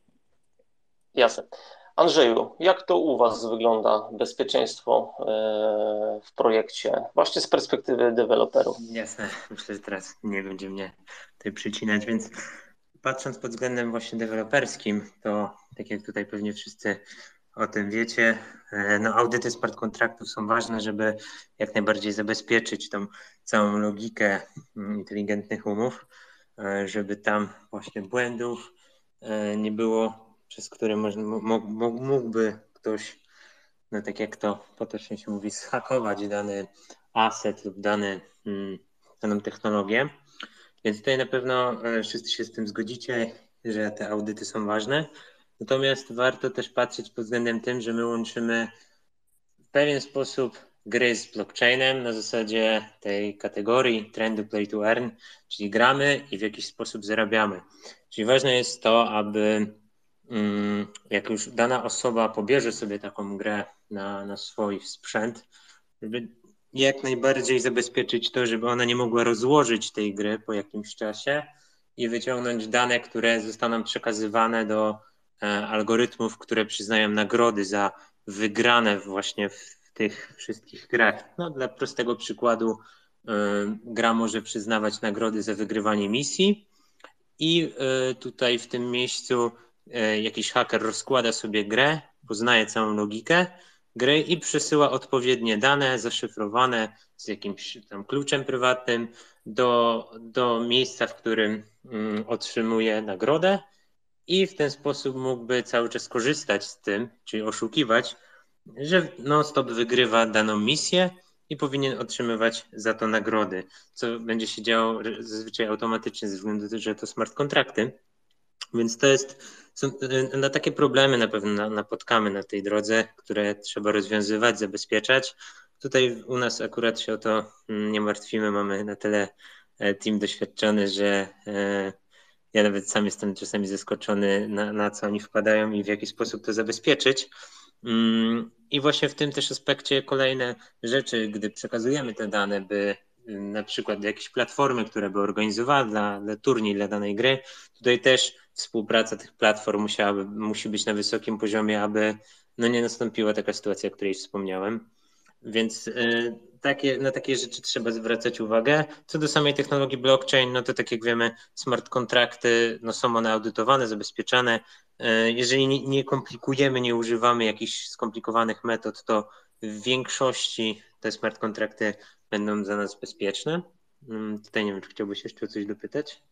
Jasne. Andrzeju, jak to u Was wygląda bezpieczeństwo e, w projekcie, właśnie z perspektywy deweloperów? Jasne, myślę, że teraz nie będzie mnie tutaj przycinać, więc patrząc pod względem właśnie deweloperskim, to tak jak tutaj pewnie wszyscy o tym wiecie, no audyty smart kontraktów są ważne, żeby jak najbardziej zabezpieczyć tą całą logikę inteligentnych umów, żeby tam właśnie błędów nie było, przez które można, mógłby ktoś, no tak jak to potocznie się mówi, zhakować dany asset lub dany, daną technologię. Więc tutaj na pewno wszyscy się z tym zgodzicie, że te audyty są ważne. Natomiast warto też patrzeć pod względem tym, że my łączymy w pewien sposób gry z blockchainem na zasadzie tej kategorii trendu play to earn, czyli gramy i w jakiś sposób zarabiamy. Czyli ważne jest to, aby jak już dana osoba pobierze sobie taką grę na, na swój sprzęt, żeby jak najbardziej zabezpieczyć to, żeby ona nie mogła rozłożyć tej gry po jakimś czasie i wyciągnąć dane, które zostaną przekazywane do algorytmów, które przyznają nagrody za wygrane właśnie w tych wszystkich grach. No, dla prostego przykładu gra może przyznawać nagrody za wygrywanie misji i tutaj w tym miejscu jakiś haker rozkłada sobie grę, poznaje całą logikę gry i przesyła odpowiednie dane zaszyfrowane z jakimś tam kluczem prywatnym do, do miejsca, w którym otrzymuje nagrodę i w ten sposób mógłby cały czas korzystać z tym, czyli oszukiwać, że non-stop wygrywa daną misję i powinien otrzymywać za to nagrody, co będzie się działo zazwyczaj automatycznie ze względu na to, że to smart kontrakty. Więc to jest, są, na takie problemy na pewno napotkamy na tej drodze, które trzeba rozwiązywać, zabezpieczać. Tutaj u nas akurat się o to nie martwimy, mamy na tyle team doświadczony, że ja nawet sam jestem czasami zaskoczony, na, na co oni wpadają i w jaki sposób to zabezpieczyć. I właśnie w tym też aspekcie kolejne rzeczy, gdy przekazujemy te dane, by na przykład do jakiejś platformy, która by organizowała dla, dla turniej, dla danej gry, tutaj też współpraca tych platform musiałaby, musi być na wysokim poziomie, aby no nie nastąpiła taka sytuacja, o której wspomniałem. Więc y, takie, na takie rzeczy trzeba zwracać uwagę. Co do samej technologii blockchain, no to tak jak wiemy, smart kontrakty no są one audytowane, zabezpieczane. Y, jeżeli nie, nie komplikujemy, nie używamy jakichś skomplikowanych metod, to w większości te smart kontrakty będą dla nas bezpieczne. Y, tutaj nie wiem, czy chciałbyś jeszcze o coś dopytać?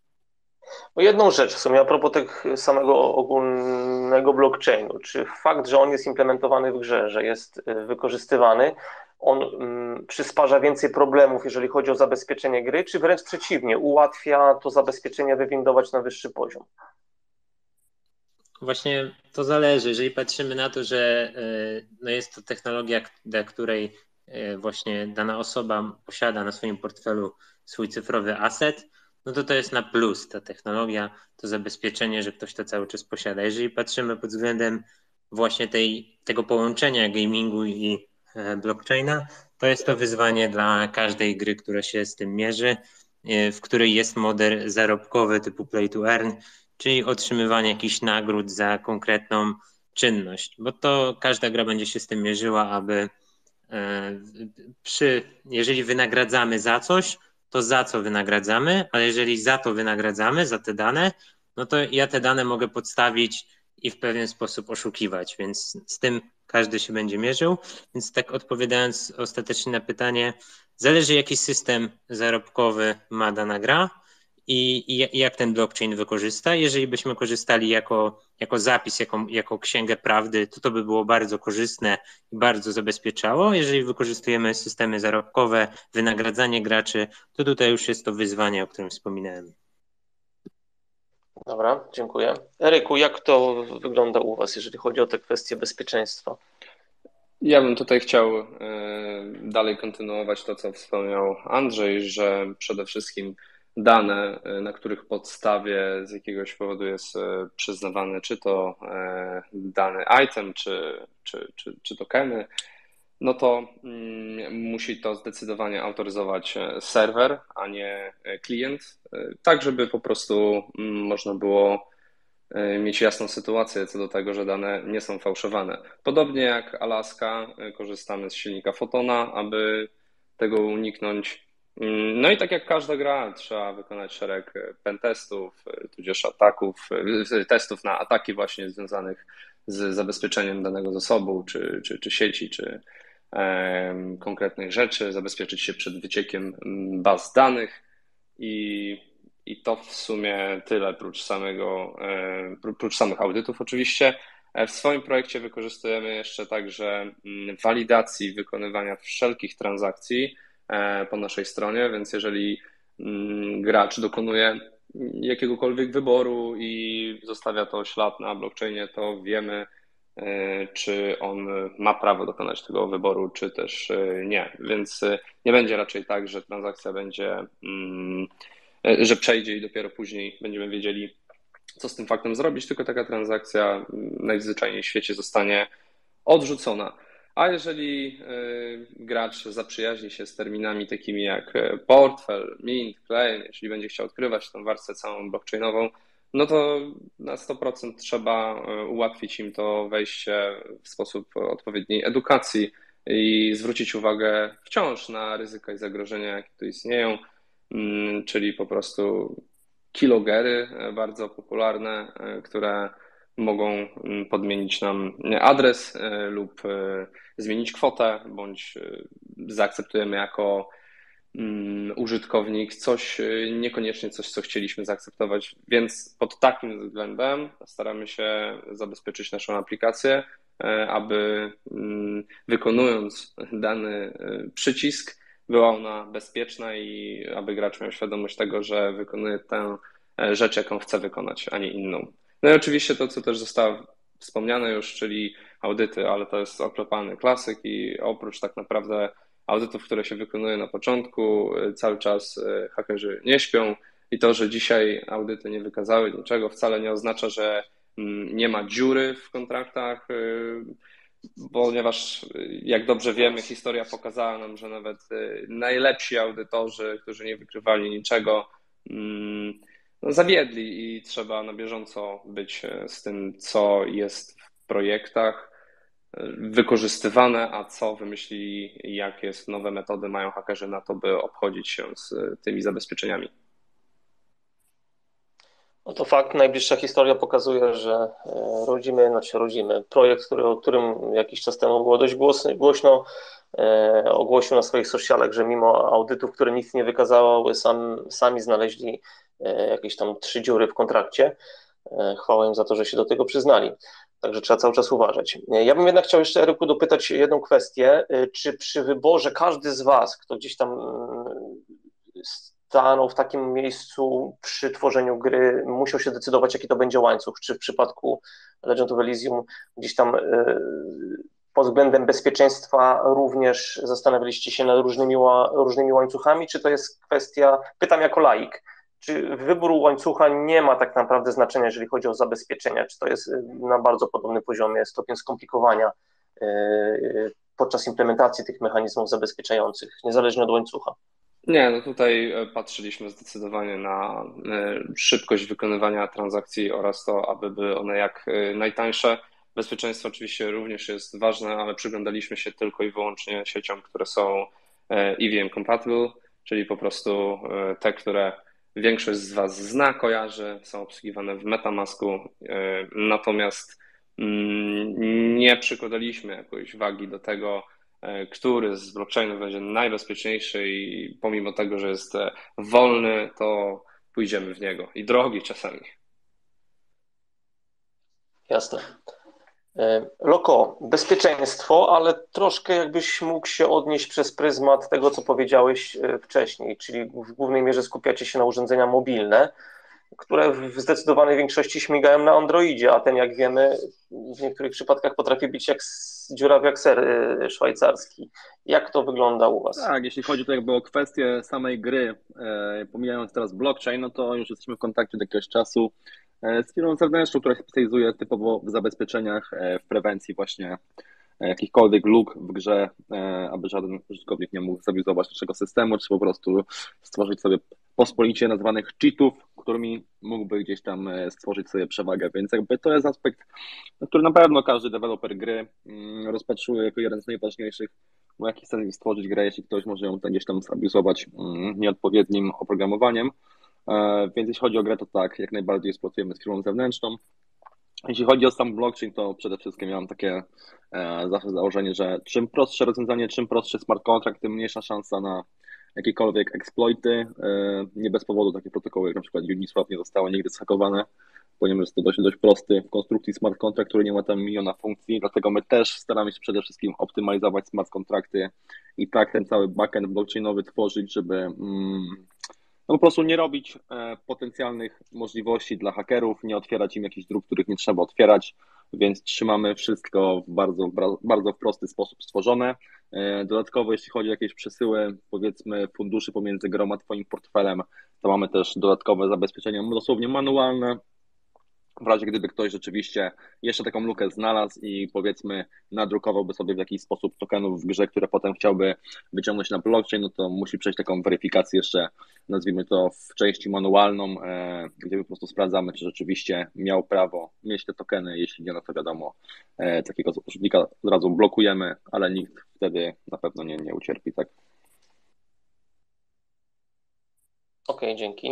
No jedną rzecz w sumie a propos tego samego ogólnego blockchainu. Czy fakt, że on jest implementowany w grze, że jest wykorzystywany, on mm, przysparza więcej problemów, jeżeli chodzi o zabezpieczenie gry, czy wręcz przeciwnie, ułatwia to zabezpieczenie wywindować na wyższy poziom? Właśnie to zależy. Jeżeli patrzymy na to, że no jest to technologia, dla której właśnie dana osoba posiada na swoim portfelu swój cyfrowy asset, no to to jest na plus ta technologia, to zabezpieczenie, że ktoś to cały czas posiada. Jeżeli patrzymy pod względem właśnie tej, tego połączenia gamingu i blockchaina, to jest to wyzwanie dla każdej gry, która się z tym mierzy, w której jest model zarobkowy typu play to earn, czyli otrzymywanie jakichś nagród za konkretną czynność, bo to każda gra będzie się z tym mierzyła, aby przy, jeżeli wynagradzamy za coś, to za co wynagradzamy, ale jeżeli za to wynagradzamy, za te dane, no to ja te dane mogę podstawić i w pewien sposób oszukiwać, więc z tym każdy się będzie mierzył. Więc tak odpowiadając ostatecznie na pytanie, zależy jaki system zarobkowy ma dana gra i, i jak ten blockchain wykorzysta. Jeżeli byśmy korzystali jako, jako zapis, jako, jako księgę prawdy, to to by było bardzo korzystne i bardzo zabezpieczało. Jeżeli wykorzystujemy systemy zarobkowe, wynagradzanie graczy, to tutaj już jest to wyzwanie, o którym wspominałem. Dobra, dziękuję. Eryku, jak to wygląda u Was, jeżeli chodzi o te kwestie bezpieczeństwa? Ja bym tutaj chciał dalej kontynuować to, co wspomniał Andrzej, że przede wszystkim dane, na których podstawie z jakiegoś powodu jest przyznawany czy to dany item, czy, czy, czy, czy tokeny, no to musi to zdecydowanie autoryzować serwer, a nie klient, tak żeby po prostu można było mieć jasną sytuację co do tego, że dane nie są fałszowane. Podobnie jak Alaska, korzystamy z silnika Photona, aby tego uniknąć. No i tak jak każda gra, trzeba wykonać szereg pentestów, tudzież ataków, testów na ataki właśnie związanych z zabezpieczeniem danego zasobu, czy, czy, czy sieci, czy um, konkretnych rzeczy, zabezpieczyć się przed wyciekiem baz danych i I to w sumie tyle, prócz, samego, prócz samych audytów oczywiście. W swoim projekcie wykorzystujemy jeszcze także walidacji wykonywania wszelkich transakcji po naszej stronie, więc jeżeli gracz dokonuje jakiegokolwiek wyboru i zostawia to ślad na blockchainie, to wiemy, czy on ma prawo dokonać tego wyboru, czy też nie. Więc nie będzie raczej tak, że transakcja będzie że przejdzie i dopiero później będziemy wiedzieli, co z tym faktem zrobić, tylko taka transakcja najzwyczajniej w świecie zostanie odrzucona. A jeżeli gracz zaprzyjaźni się z terminami takimi jak portfel, mint, claim, jeśli będzie chciał odkrywać tą warstwę całą blockchainową, no to na sto procent trzeba ułatwić im to wejście w sposób odpowiedniej edukacji i zwrócić uwagę wciąż na ryzyka i zagrożenia, jakie tu istnieją, czyli po prostu kilogery bardzo popularne, które mogą podmienić nam adres lub zmienić kwotę, bądź zaakceptujemy jako użytkownik coś, niekoniecznie coś, co chcieliśmy zaakceptować, więc pod takim względem staramy się zabezpieczyć naszą aplikację, aby wykonując dany przycisk, była ona bezpieczna i aby gracz miał świadomość tego, że wykonuje tę rzecz, jaką chce wykonać, a nie inną. No i oczywiście to, co też zostało wspomniane już, czyli audyty, ale to jest oklepany klasyk i oprócz tak naprawdę audytów, które się wykonuje na początku, cały czas hakerzy nie śpią i to, że dzisiaj audyty nie wykazały niczego, wcale nie oznacza, że nie ma dziury w kontraktach, ponieważ jak dobrze wiemy, historia pokazała nam, że nawet najlepsi audytorzy, którzy nie wykrywali niczego, no, zawiedli i trzeba na bieżąco być z tym, co jest w projektach wykorzystywane, a co wymyślili, jakie nowe metody mają hakerzy na to, by obchodzić się z tymi zabezpieczeniami. No to fakt, najbliższa historia pokazuje, że rodzimy, znaczy rodzimy projekt, który, o którym jakiś czas temu było dość głośno, głośno e, ogłosił na swoich socialach, że mimo audytów, które nic nie wykazały, sam, sami znaleźli e, jakieś tam trzy dziury w kontrakcie. E, chwała im za to, że się do tego przyznali. Także trzeba cały czas uważać. Ja bym jednak chciał jeszcze, Eryku, dopytać jedną kwestię. Czy przy wyborze każdy z Was, kto gdzieś tam stanął w takim miejscu przy tworzeniu gry, musiał się decydować, jaki to będzie łańcuch? Czy w przypadku Legend of Elysium gdzieś tam pod względem bezpieczeństwa również zastanawialiście się nad różnymi, różnymi łańcuchami, czy to jest kwestia, pytam jako laik, czy wybór łańcucha nie ma tak naprawdę znaczenia, jeżeli chodzi o zabezpieczenia? Czy to jest na bardzo podobnym poziomie stopień skomplikowania podczas implementacji tych mechanizmów zabezpieczających, niezależnie od łańcucha? Nie, no tutaj patrzyliśmy zdecydowanie na szybkość wykonywania transakcji oraz to, aby były one jak najtańsze. Bezpieczeństwo oczywiście również jest ważne, ale przyglądaliśmy się tylko i wyłącznie sieciom, które są E V M compatible, czyli po prostu te, które większość z Was zna, kojarzy, są obsługiwane w MetaMasku, natomiast nie przykładaliśmy jakiejś wagi do tego, który z blockchainów będzie najbezpieczniejszy i pomimo tego, że jest wolny, to pójdziemy w niego i drogi czasami. Jasne. Loko, bezpieczeństwo, ale troszkę jakbyś mógł się odnieść przez pryzmat tego, co powiedziałeś wcześniej, czyli w głównej mierze skupiacie się na urządzenia mobilne. które w zdecydowanej większości śmigają na Androidzie, a ten, jak wiemy, w niektórych przypadkach potrafi być jak dziurawy jak ser szwajcarski. Jak to wygląda u Was? Tak, jeśli chodzi to jakby o kwestię samej gry, e, pomijając teraz blockchain, no to już jesteśmy w kontakcie od jakiegoś czasu e, z firmą zewnętrzną, która się specjalizuje typowo w zabezpieczeniach, e, w prewencji właśnie e, jakichkolwiek luk w grze, e, aby żaden użytkownik nie mógł zabizować naszego systemu, czy po prostu stworzyć sobie pospolicie nazwanych cheatów, którymi mógłby gdzieś tam e, stworzyć sobie przewagę, więc jakby to jest aspekt, no, który na pewno każdy deweloper gry mm, rozpatruje jako jeden z najważniejszych, bo jaki sens stworzyć grę, jeśli ktoś może ją gdzieś tam zabiuzować mm, nieodpowiednim oprogramowaniem. E, Więc jeśli chodzi o grę, to tak, jak najbardziej współpracujemy z firmą zewnętrzną. Jeśli chodzi o sam blockchain, to przede wszystkim ja mam takie e, zawsze założenie, że czym prostsze rozwiązanie, czym prostszy smart contract, tym mniejsza szansa na jakiekolwiek exploity. E, Nie bez powodu takie protokoły jak na przykład Uniswap nie zostały nigdy zhakowane, ponieważ jest to dość, dość prosty w konstrukcji smart contract, który nie ma tam miliona funkcji, dlatego my też staramy się przede wszystkim optymalizować smart kontrakty i tak ten cały backend blockchainowy tworzyć, żeby mm, no po prostu nie robić e, potencjalnych możliwości dla hakerów, nie otwierać im jakichś dróg, których nie trzeba otwierać, więc trzymamy wszystko w bardzo, bardzo w prosty sposób stworzone. E, Dodatkowo, jeśli chodzi o jakieś przesyły, powiedzmy, funduszy pomiędzy grą a Twoim portfelem, to mamy też dodatkowe zabezpieczenia dosłownie manualne, w razie gdyby ktoś rzeczywiście jeszcze taką lukę znalazł i powiedzmy nadrukowałby sobie w jakiś sposób tokenów w grze, które potem chciałby wyciągnąć na blockchain, no to musi przejść taką weryfikację jeszcze, nazwijmy to w części manualną, e, gdzie po prostu sprawdzamy, czy rzeczywiście miał prawo mieć te tokeny, jeśli nie, no to wiadomo, e, takiego użytkownika od razu blokujemy, ale nikt wtedy na pewno nie, nie ucierpi, tak? Okej, dzięki.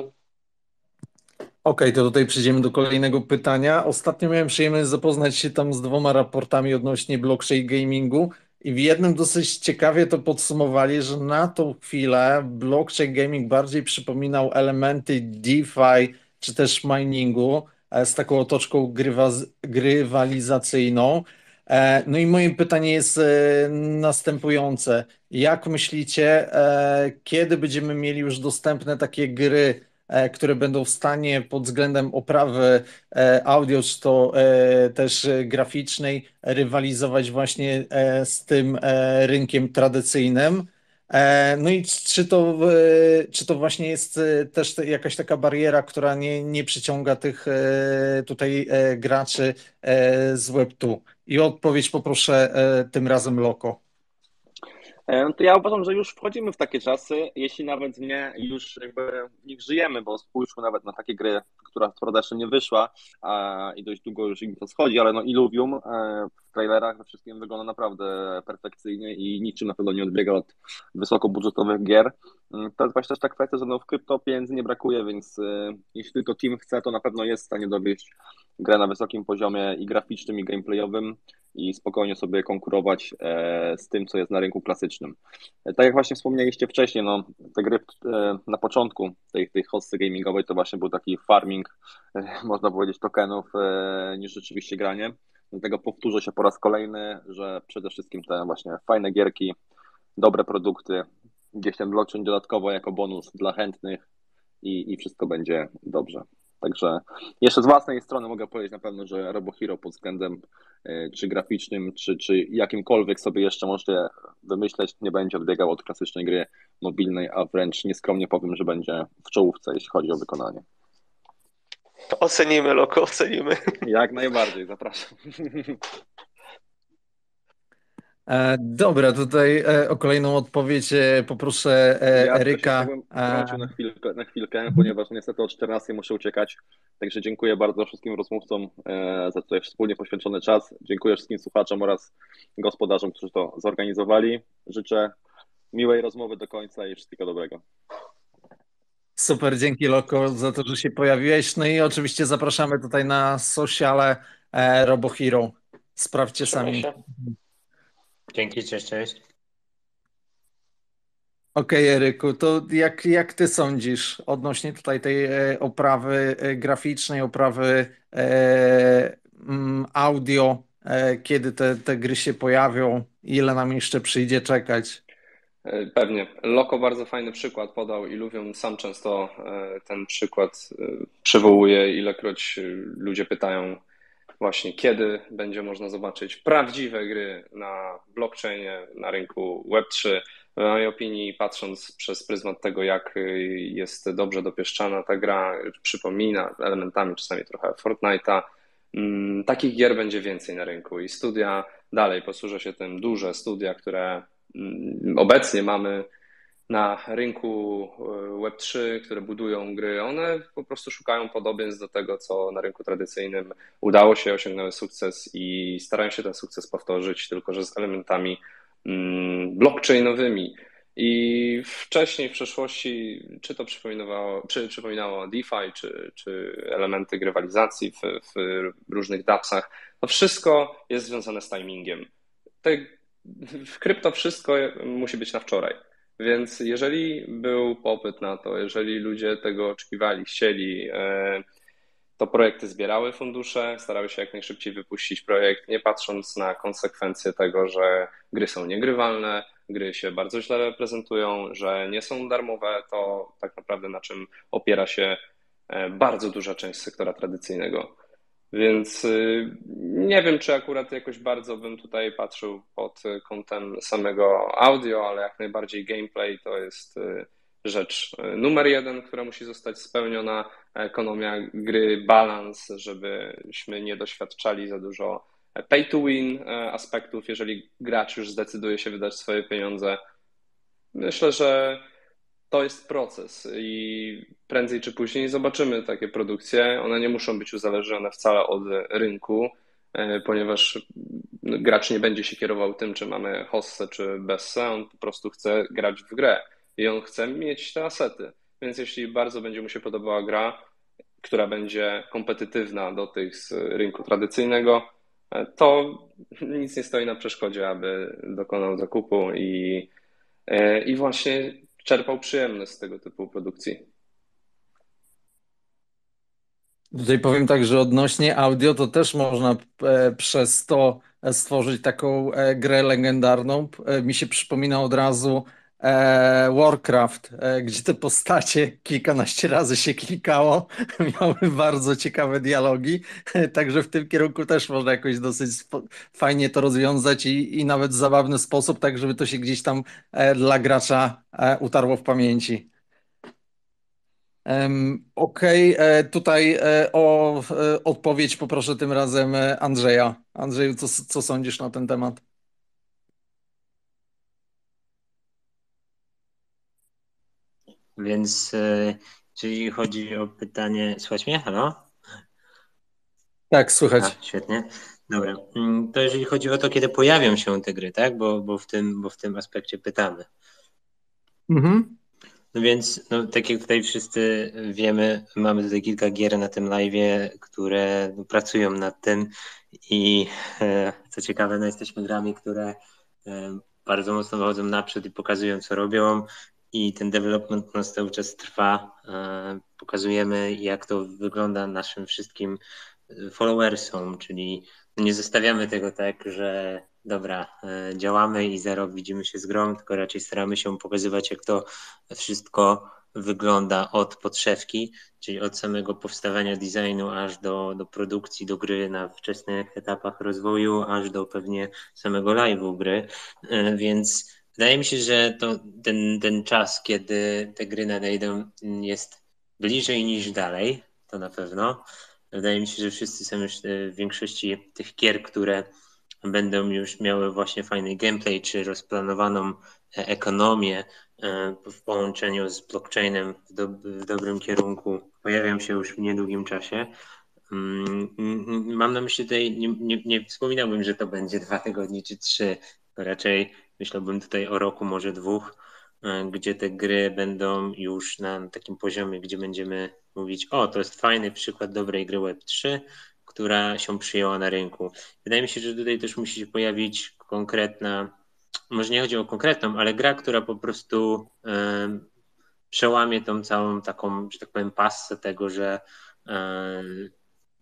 Okej, to tutaj przejdziemy do kolejnego pytania. Ostatnio miałem przyjemność zapoznać się tam z dwoma raportami odnośnie blockchain gamingu i w jednym dosyć ciekawie to podsumowali, że na tą chwilę blockchain gaming bardziej przypominał elementy DeFi czy też miningu e, z taką otoczką grywa- grywalizacyjną. E, No i moje pytanie jest e, następujące. Jak myślicie, e, kiedy będziemy mieli już dostępne takie gry, e, które będą w stanie pod względem oprawy e, audio, czy to e, też e, graficznej, rywalizować właśnie e, z tym e, rynkiem tradycyjnym? E, No i czy to, e, czy to właśnie jest e, też te- jakaś taka bariera, która nie, nie przyciąga tych e, tutaj e, graczy e, z Web dwa? I o odpowiedź poproszę e, tym razem Loko. E, No to ja uważam, że już wchodzimy w takie czasy, jeśli nawet nie już jakby w nich żyjemy, bo spójrzmy nawet na takie gry, która która jeszcze nie wyszła a, i dość długo już im to schodzi, ale no Illuvium e, w trailerach we wszystkim wygląda naprawdę perfekcyjnie i niczym na pewno nie odbiega od wysokobudżetowych gier. Mm, To jest właśnie też ta kwestia, że no w krypto pieniędzy nie brakuje, więc e, jeśli tylko team chce, to na pewno jest w stanie dowieść grę na wysokim poziomie i graficznym, i gameplayowym i spokojnie sobie konkurować e, z tym, co jest na rynku klasycznym. E, Tak jak właśnie wspomnieliście wcześniej, no, te gry e, na początku tej, tej hossy gamingowej to właśnie był taki farming, e, można powiedzieć, tokenów e, niż rzeczywiście granie. Dlatego powtórzę się po raz kolejny, że przede wszystkim te właśnie fajne gierki, dobre produkty, gdzieś ten blockchain dodatkowo jako bonus dla chętnych i, i wszystko będzie dobrze. Także jeszcze z własnej strony mogę powiedzieć na pewno, że RoboHero pod względem e, czy graficznym, czy, czy jakimkolwiek sobie jeszcze możecie wymyśleć, nie będzie odbiegał od klasycznej gry mobilnej, a wręcz nieskromnie powiem, że będzie w czołówce, jeśli chodzi o wykonanie. Ocenimy, Loko, ocenimy. Jak najbardziej, zapraszam. E, Dobra, tutaj e, o kolejną odpowiedź e, poproszę e, Ja też Eryka. chciałbym E, wtrącił na chwilkę, na chwilkę, ponieważ niestety o czternastej muszę uciekać. Także dziękuję bardzo wszystkim rozmówcom e, za tutaj wspólnie poświęcony czas. Dziękuję wszystkim słuchaczom oraz gospodarzom, którzy to zorganizowali. Życzę miłej rozmowy do końca i wszystkiego dobrego. Super, dzięki Loko za to, że się pojawiłeś. No i oczywiście zapraszamy tutaj na sociale e, RoboHero. Sprawdźcie Trzymaj sami. się. Dzięki, cześć, cześć. Okej, Eryku, to jak, jak ty sądzisz odnośnie tutaj tej e, oprawy e, graficznej, oprawy e, mm, audio, e, kiedy te, te gry się pojawią, ile nam jeszcze przyjdzie czekać? Pewnie. Loko bardzo fajny przykład podał i Luwion sam często ten przykład przywołuje, ilekroć ludzie pytają właśnie, kiedy będzie można zobaczyć prawdziwe gry na blockchainie, na rynku web trzy. W mojej opinii, patrząc przez pryzmat tego, jak jest dobrze dopieszczana ta gra, przypomina elementami czasami trochę Fortnite'a, takich gier będzie więcej na rynku i studia dalej posłużą się tym, duże studia, które obecnie mamy na rynku web trzy, które budują gry, one po prostu szukają podobieństw do tego, co na rynku tradycyjnym udało się, osiągnęły sukces i starają się ten sukces powtórzyć, tylko że z elementami blockchainowymi. I wcześniej w przeszłości, czy to przypominało, czy przypominało DeFi, czy, czy elementy grywalizacji w, w różnych dAppsach, to wszystko jest związane z timingiem. Te, w krypto wszystko musi być na wczoraj. Więc jeżeli był popyt na to, jeżeli ludzie tego oczekiwali, chcieli, to projekty zbierały fundusze, starały się jak najszybciej wypuścić projekt, nie patrząc na konsekwencje tego, że gry są niegrywalne, gry się bardzo źle prezentują, że nie są darmowe, to tak naprawdę na czym opiera się bardzo duża część sektora tradycyjnego. Więc nie wiem, czy akurat jakoś bardzo bym tutaj patrzył pod kątem samego audio, ale jak najbardziej gameplay to jest rzecz numer jeden, która musi zostać spełniona. Ekonomia gry, balans, żebyśmy nie doświadczali za dużo pay to win aspektów, jeżeli gracz już zdecyduje się wydać swoje pieniądze. Myślę, że to jest proces i prędzej czy później zobaczymy takie produkcje. One nie muszą być uzależnione wcale od rynku, ponieważ gracz nie będzie się kierował tym, czy mamy hossę, czy bessę. On po prostu chce grać w grę i on chce mieć te asety. Więc jeśli bardzo będzie mu się podobała gra, która będzie kompetytywna do tych z rynku tradycyjnego, to nic nie stoi na przeszkodzie, aby dokonał zakupu i, i właśnie czerpał przyjemność z tego typu produkcji. Tutaj powiem tak, że odnośnie audio to też można e, przez to stworzyć taką e, grę legendarną. E, mi się przypomina od razu e, Warcraft, e, gdzie te postacie kilkanaście razy się klikało, miały bardzo ciekawe dialogi, także w tym kierunku też można jakoś dosyć spo- fajnie to rozwiązać i, i nawet w zabawny sposób, tak żeby to się gdzieś tam e, dla gracza e, utarło w pamięci. Em, Okej, e, tutaj e, o e, odpowiedź poproszę tym razem e, Andrzeja. Andrzeju, co, co sądzisz na ten temat? Więc e, jeżeli chodzi o pytanie, słuchaj mnie? Halo? Tak, A, słychać. świetnie. Dobra. Mm, To jeżeli chodzi o to, kiedy pojawią się te gry, tak? Bo, bo w tym, bo w tym aspekcie pytamy. Mhm. No więc, no, tak jak tutaj wszyscy wiemy, mamy tutaj kilka gier na tym live'ie, które no, pracują nad tym i e, co ciekawe, no, jesteśmy grami, które e, bardzo mocno wychodzą naprzód i pokazują, co robią i ten development u nas cały czas trwa. E, pokazujemy, jak to wygląda naszym wszystkim followersom, czyli nie zostawiamy tego tak, że dobra, e, działamy i za rok widzimy się z grą, tylko raczej staramy się pokazywać, jak to wszystko wygląda od podszewki, czyli od samego powstawania designu aż do, do produkcji, do gry na wczesnych etapach rozwoju, aż do pewnie samego live'u gry, E, więc wydaje mi się, że to ten, ten czas, kiedy te gry nadejdą, jest bliżej niż dalej, to na pewno. Wydaje mi się, że wszyscy są już e, w większości tych gier, które będą już miały właśnie fajny gameplay, czy rozplanowaną e, ekonomię e, w połączeniu z blockchainem w, do, w dobrym kierunku, pojawią się już w niedługim czasie. Mm, mm, Mam na myśli tutaj, nie, nie, nie wspominałbym, że to będzie dwa tygodnie czy trzy, to raczej myślałbym tutaj o roku, może dwóch, e, gdzie te gry będą już na takim poziomie, gdzie będziemy mówić, o, to jest fajny przykład dobrej gry web trzy, która się przyjęła na rynku. Wydaje mi się, że tutaj też musi się pojawić konkretna, może nie chodzi o konkretną, ale gra, która po prostu e, przełamie tą całą taką, że tak powiem, passę tego, że e,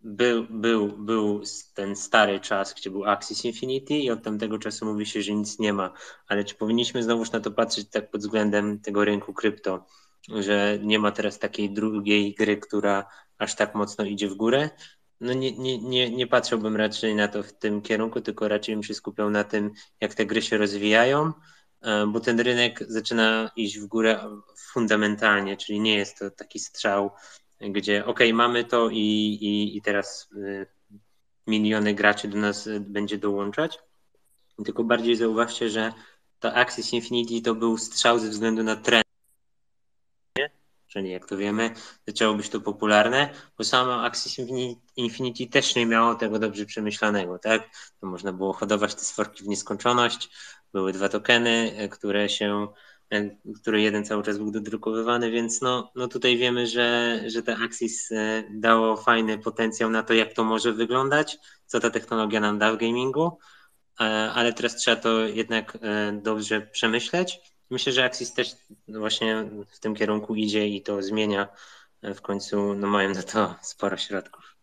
był, był, był ten stary czas, gdzie był Axis Infinity i od tamtego czasu mówi się, że nic nie ma. Ale czy powinniśmy znowuż na to patrzeć tak pod względem tego rynku krypto, że nie ma teraz takiej drugiej gry, która aż tak mocno idzie w górę? No nie, nie, nie, nie patrzyłbym raczej na to w tym kierunku, tylko raczej bym się skupiał na tym, jak te gry się rozwijają, bo ten rynek zaczyna iść w górę fundamentalnie, czyli nie jest to taki strzał, gdzie ok, mamy to i, i, i teraz y, miliony graczy do nas będzie dołączać, tylko bardziej zauważcie, że to Axis Infinity to był strzał ze względu na trend, czyli jak to wiemy, zaczęło być to popularne, bo samo Axis Infinity też nie miało tego dobrze przemyślanego, tak? To można było hodować te sworki w nieskończoność, były dwa tokeny, które się, który jeden cały czas był dodrukowywany, więc no, no tutaj wiemy, że, że te Axis dało fajny potencjał na to, jak to może wyglądać, co ta technologia nam da w gamingu, ale teraz trzeba to jednak dobrze przemyśleć. Myślę, że Axis też właśnie w tym kierunku idzie i to zmienia. W końcu no mają na to sporo środków.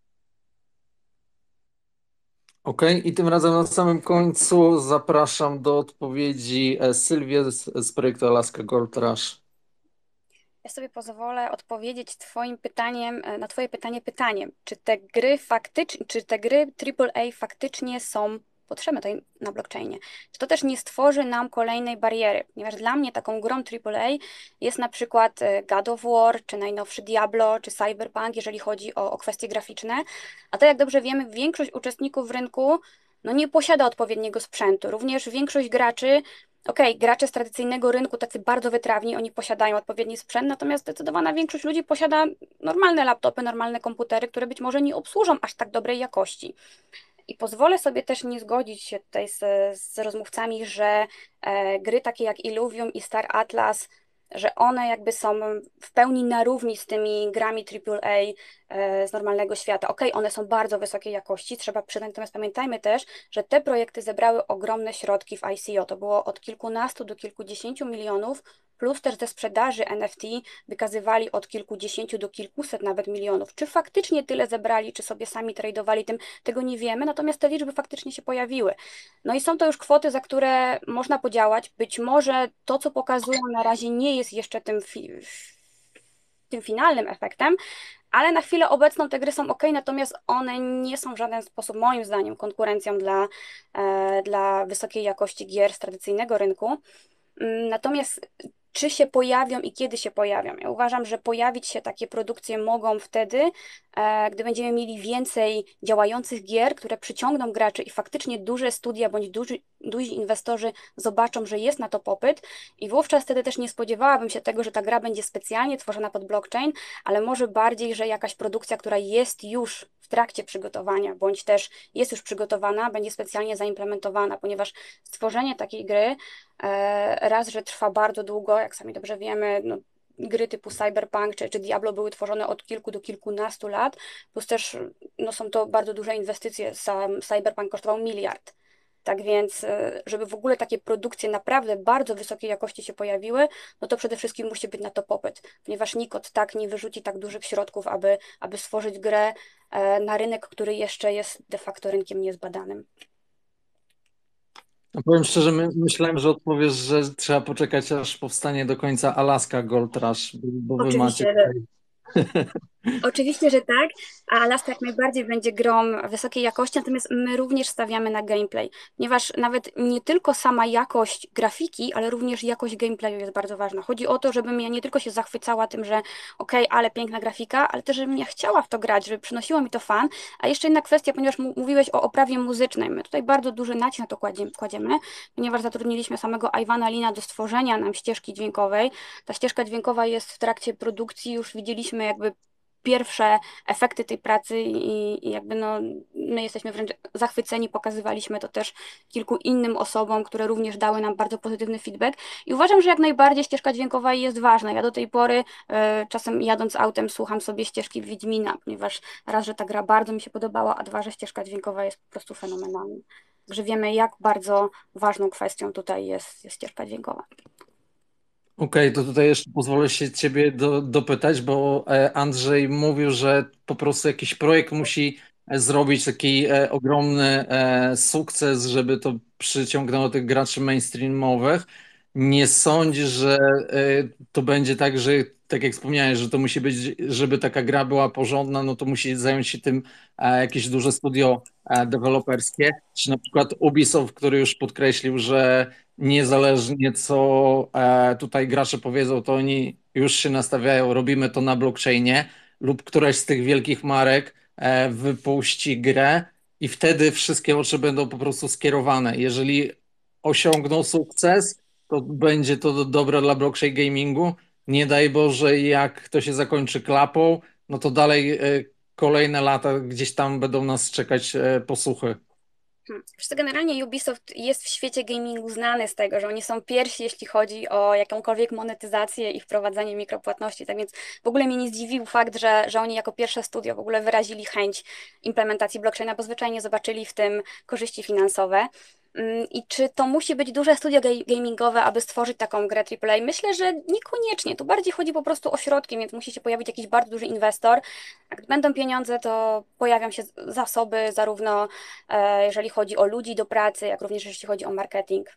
Okej, okay. I tym razem na samym końcu zapraszam do odpowiedzi Sylwię z, z projektu Alaska Gold Rush. Ja sobie pozwolę odpowiedzieć twoim pytaniem, na twoje pytanie pytaniem. Czy te gry faktycznie, czy te gry triple A faktycznie są potrzebne tutaj na blockchainie? Czy to też nie stworzy nam kolejnej bariery? Ponieważ dla mnie taką grą triple A jest na przykład God of War, czy najnowszy Diablo, czy Cyberpunk, jeżeli chodzi o, o kwestie graficzne. A to, jak dobrze wiemy, większość uczestników rynku no nie posiada odpowiedniego sprzętu. Również większość graczy, okej, okay, gracze z tradycyjnego rynku, tacy bardzo wytrawni, oni posiadają odpowiedni sprzęt, natomiast zdecydowana większość ludzi posiada normalne laptopy, normalne komputery, które być może nie obsłużą aż tak dobrej jakości. I pozwolę sobie też nie zgodzić się tutaj z, z rozmówcami, że e, gry takie jak Illuvium i Star Atlas, że one jakby są w pełni na równi z tymi grami triple A e, z normalnego świata. Okej, okay, one są bardzo wysokiej jakości, trzeba przyznać, natomiast pamiętajmy też, że te projekty zebrały ogromne środki w I C O. To było od kilkunastu do kilkudziesięciu milionów, plus też ze sprzedaży N F T wykazywali od kilkudziesięciu do kilkuset nawet milionów. Czy faktycznie tyle zebrali, czy sobie sami tradowali tym, tego nie wiemy, natomiast te liczby faktycznie się pojawiły. No i są to już kwoty, za które można podziałać. Być może to, co pokazują na razie, nie jest jeszcze tym, fi tym finalnym efektem, ale na chwilę obecną te gry są ok, natomiast one nie są w żaden sposób, moim zdaniem, konkurencją dla, e, dla wysokiej jakości gier z tradycyjnego rynku. Natomiast czy się pojawią i kiedy się pojawią? Ja uważam, że pojawić się takie produkcje mogą wtedy, gdy będziemy mieli więcej działających gier, które przyciągną graczy i faktycznie duże studia bądź duży, duzi inwestorzy zobaczą, że jest na to popyt i wówczas wtedy też nie spodziewałabym się tego, że ta gra będzie specjalnie tworzona pod blockchain, ale może bardziej, że jakaś produkcja, która jest już w trakcie przygotowania, bądź też jest już przygotowana, będzie specjalnie zaimplementowana, ponieważ stworzenie takiej gry raz, że trwa bardzo długo, jak sami dobrze wiemy, no, gry typu Cyberpunk czy, czy Diablo były tworzone od kilku do kilkunastu lat, plus też no, są to bardzo duże inwestycje, sam Cyberpunk kosztował miliard. Tak więc, żeby w ogóle takie produkcje naprawdę bardzo wysokiej jakości się pojawiły, no to przede wszystkim musi być na to popyt, ponieważ nikt od tak nie wyrzuci tak dużych środków, aby, aby stworzyć grę na rynek, który jeszcze jest de facto rynkiem niezbadanym. No powiem szczerze, my, myślałem, że odpowiesz, że trzeba poczekać, aż powstanie do końca Alaska Gold Rush, bo wy Oczywiście, macie tutaj... Oczywiście, że tak, a Alaska jak najbardziej będzie grą wysokiej jakości, natomiast my również stawiamy na gameplay, ponieważ nawet nie tylko sama jakość grafiki, ale również jakość gameplayu jest bardzo ważna. Chodzi o to, żebym ja nie tylko się zachwycała tym, że okej, okay, ale piękna grafika, ale też żebym ja chciała w to grać, żeby przynosiło mi to fan. A jeszcze jedna kwestia, ponieważ mówiłeś o oprawie muzycznej, my tutaj bardzo duży nacisk na to kładziemy, ponieważ zatrudniliśmy samego Iwana Lina do stworzenia nam ścieżki dźwiękowej. Ta ścieżka dźwiękowa jest w trakcie produkcji, już widzieliśmy jakby pierwsze efekty tej pracy i, i jakby no, my jesteśmy wręcz zachwyceni, pokazywaliśmy to też kilku innym osobom, które również dały nam bardzo pozytywny feedback i uważam, że jak najbardziej ścieżka dźwiękowa jest ważna. Ja do tej pory y, czasem jadąc autem słucham sobie ścieżki Wiedźmina, ponieważ raz, że ta gra bardzo mi się podobała, a dwa, że ścieżka dźwiękowa jest po prostu fenomenalna. Także wiemy, jak bardzo ważną kwestią tutaj jest, jest ścieżka dźwiękowa. Okej, to tutaj jeszcze pozwolę się ciebie do, dopytać, bo e, Andrzej mówił, że po prostu jakiś projekt musi e, zrobić taki e, ogromny e, sukces, żeby to przyciągnęło tych graczy mainstreamowych. Nie sądzisz, że e, to będzie tak, że tak jak wspomniałeś, że to musi być, żeby taka gra była porządna, no to musi zająć się tym e, jakieś duże studio e, deweloperskie, czy na przykład Ubisoft, który już podkreślił, że niezależnie co e, tutaj gracze powiedzą, to oni już się nastawiają, robimy to na blockchainie lub któraś z tych wielkich marek e, wypuści grę i wtedy wszystkie oczy będą po prostu skierowane. Jeżeli osiągną sukces, to będzie to dobre dla blockchain gamingu. Nie daj Boże, jak to się zakończy klapą, no to dalej e, kolejne lata gdzieś tam będą nas czekać e, posłuchy. Hmm. Wiesz co, generalnie Ubisoft jest w świecie gamingu znany z tego, że oni są pierwsi, jeśli chodzi o jakąkolwiek monetyzację i wprowadzanie mikropłatności. Tak więc w ogóle mnie nie zdziwił fakt, że, że oni jako pierwsze studio w ogóle wyrazili chęć implementacji blockchaina, bo zwyczajnie zobaczyli w tym korzyści finansowe. Mm, I czy to musi być duże studio ga- gamingowe, aby stworzyć taką grę A A A? Myślę, że niekoniecznie. Tu bardziej chodzi po prostu o środki, więc musi się pojawić jakiś bardzo duży inwestor. A gdy będą pieniądze, to pojawią się z- zasoby zarówno e, jeżeli chodzi o ludzi do pracy, jak również jeśli chodzi o marketing.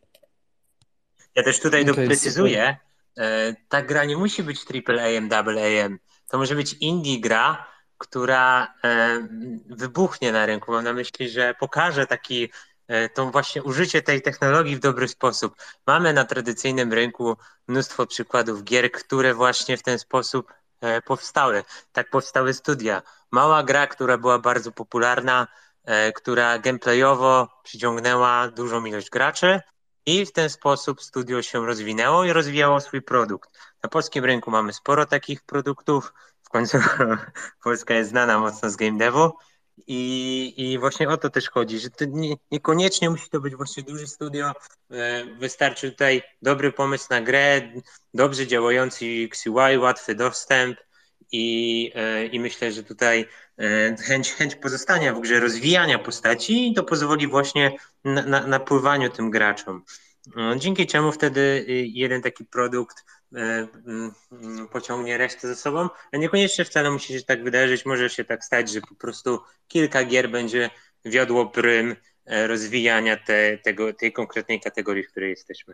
Ja też tutaj Okej, super. doprecyzuję, e, ta gra nie musi być triple A M, double A M. To może być indie gra, która e, wybuchnie na rynku. Mam na myśli, że pokaże taki, e, tą właśnie użycie tej technologii w dobry sposób. Mamy na tradycyjnym rynku mnóstwo przykładów gier, które właśnie w ten sposób e, powstały. Tak powstały studia. Mała gra, która była bardzo popularna, e, która gameplayowo przyciągnęła dużą ilość graczy, i w ten sposób studio się rozwinęło i rozwijało swój produkt. Na polskim rynku mamy sporo takich produktów. W końcu Polska jest znana mocno z game devu. I, I właśnie o to też chodzi, że to nie, niekoniecznie musi to być właśnie duże studio. E, Wystarczy tutaj dobry pomysł na grę, dobrze działający U X U I, łatwy dostęp i, e, i myślę, że tutaj e, chęć, chęć pozostania w grze, rozwijania postaci i to pozwoli właśnie na, na, napływaniu tym graczom. No, dzięki czemu wtedy y, jeden taki produkt y, y, pociągnie resztę ze sobą, a niekoniecznie wcale musi się tak wydarzyć. Może się tak stać, że po prostu kilka gier będzie wiodło prym e, rozwijania te, tego, tej konkretnej kategorii, w której jesteśmy.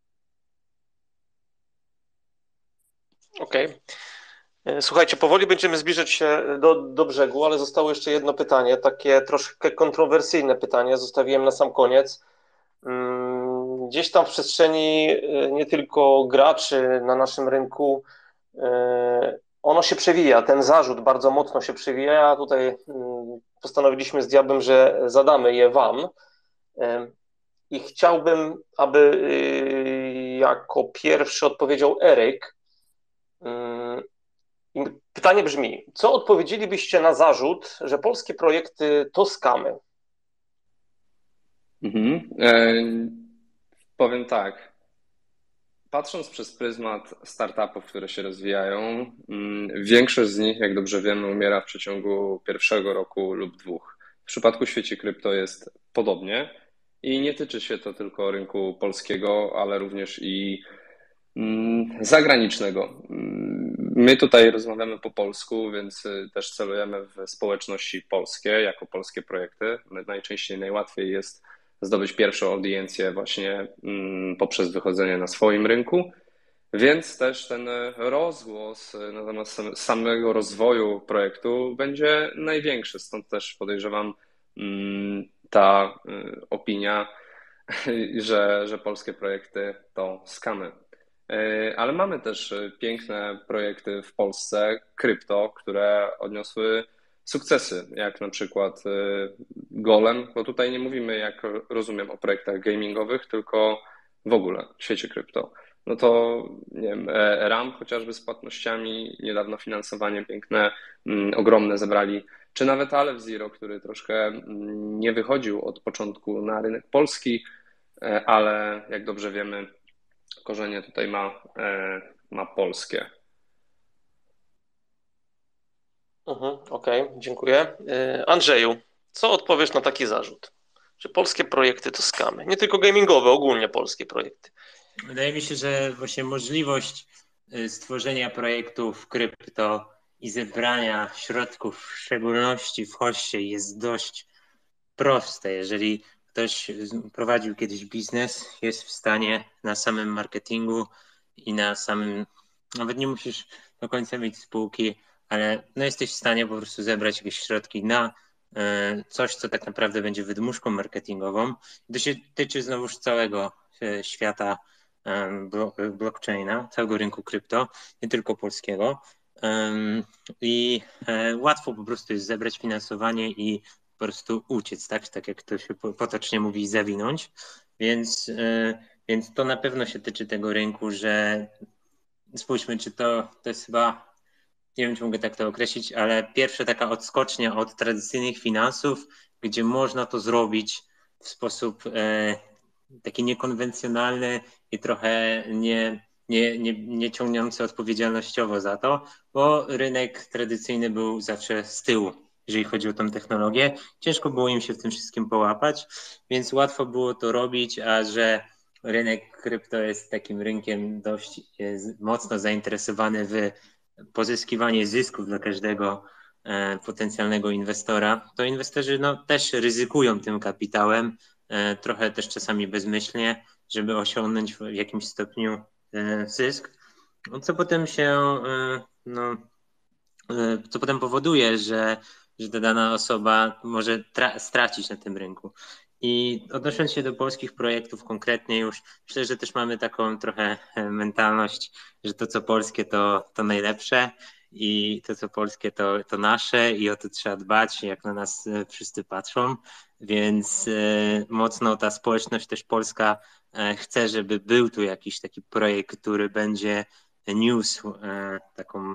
Okej. E, Słuchajcie, powoli będziemy zbliżać się do, do brzegu, ale zostało jeszcze jedno pytanie, takie troszkę kontrowersyjne pytanie, zostawiłem na sam koniec. Mm, Gdzieś tam w przestrzeni e, nie tylko graczy na naszym rynku, e, ono się przewija, ten zarzut bardzo mocno się przewija. Tutaj mm, postanowiliśmy z Diabłem, że zadamy je wam. E, I chciałbym, aby y, jako pierwszy odpowiedział Eryk. Mm, i Pytanie brzmi, co odpowiedzielibyście na zarzut, że polskie projekty to skamy? Mhm. E, powiem tak. Patrząc przez pryzmat startupów, które się rozwijają, mm, większość z nich, jak dobrze wiemy, umiera w przeciągu pierwszego roku lub dwóch. W przypadku świecie krypto jest podobnie i nie tyczy się to tylko rynku polskiego, ale również i mm, zagranicznego. Mm, My tutaj rozmawiamy po polsku, więc y, też celujemy w społeczności polskie, jako polskie projekty. Najczęściej najłatwiej jest zdobyć pierwszą audiencję właśnie mm, poprzez wychodzenie na swoim rynku, więc też ten rozgłos y, na temat sam- samego rozwoju projektu będzie największy. Stąd też podejrzewam mm, ta y, opinia, że, że polskie projekty to skamy. E, Ale mamy też e, piękne projekty w Polsce, krypto, które odniosły sukcesy, jak na przykład e, Golem, bo tutaj nie mówimy, jak rozumiem, o projektach gamingowych, tylko w ogóle w świecie krypto. No to nie wiem, e, RAM chociażby z płatnościami, niedawno finansowanie piękne, mm, ogromne zebrali, czy nawet Aleph Zero, który troszkę mm, nie wychodził od początku na rynek polski, e, ale jak dobrze wiemy, korzenie tutaj ma, e, ma polskie. Mhm, okej, dziękuję. E, Andrzeju, co odpowiesz na taki zarzut? Że polskie projekty to skamy? Nie tylko gamingowe, ogólnie polskie projekty. Wydaje mi się, że właśnie możliwość y, stworzenia projektu w krypto i zebrania środków, w szczególności w hoście, jest dość proste. Jeżeli ktoś z- prowadził kiedyś biznes, jest w stanie na samym marketingu i na samym, nawet nie musisz do końca mieć spółki, ale no jesteś w stanie po prostu zebrać jakieś środki na e, coś, co tak naprawdę będzie wydmuszką marketingową. To się tyczy znowuż całego e, świata e, blo- blockchaina, całego rynku krypto, nie tylko polskiego. Em, I e, łatwo po prostu jest zebrać finansowanie i po prostu uciec, tak? Tak jak to się po- potocznie mówi, zawinąć. Więc, e, więc to na pewno się tyczy tego rynku, że spójrzmy, czy to, to jest chyba, nie wiem, czy mogę tak to określić, ale pierwsza taka odskocznia od tradycyjnych finansów, gdzie można to zrobić w sposób e, taki niekonwencjonalny i trochę nie, nie, nie, nie ciągnący odpowiedzialnościowo za to, bo rynek tradycyjny był zawsze z tyłu, jeżeli chodzi o tą technologię. Ciężko było im się w tym wszystkim połapać, więc łatwo było to robić, a że rynek krypto jest takim rynkiem dość jest mocno zainteresowany w pozyskiwanie zysków dla każdego e, potencjalnego inwestora, to inwestorzy no, też ryzykują tym kapitałem, e, trochę też czasami bezmyślnie, żeby osiągnąć w jakimś stopniu e, zysk, no, co potem się e, no, e, co potem powoduje, że, że ta dana osoba może tra- stracić na tym rynku. I odnosząc się do polskich projektów konkretnie już, myślę, że też mamy taką trochę e, mentalność, że to co polskie to, to najlepsze i to co polskie to, to nasze i o to trzeba dbać, jak na nas e, wszyscy patrzą, więc e, mocno ta społeczność też polska e, chce, żeby był tu jakiś taki projekt, który będzie niósł e, taką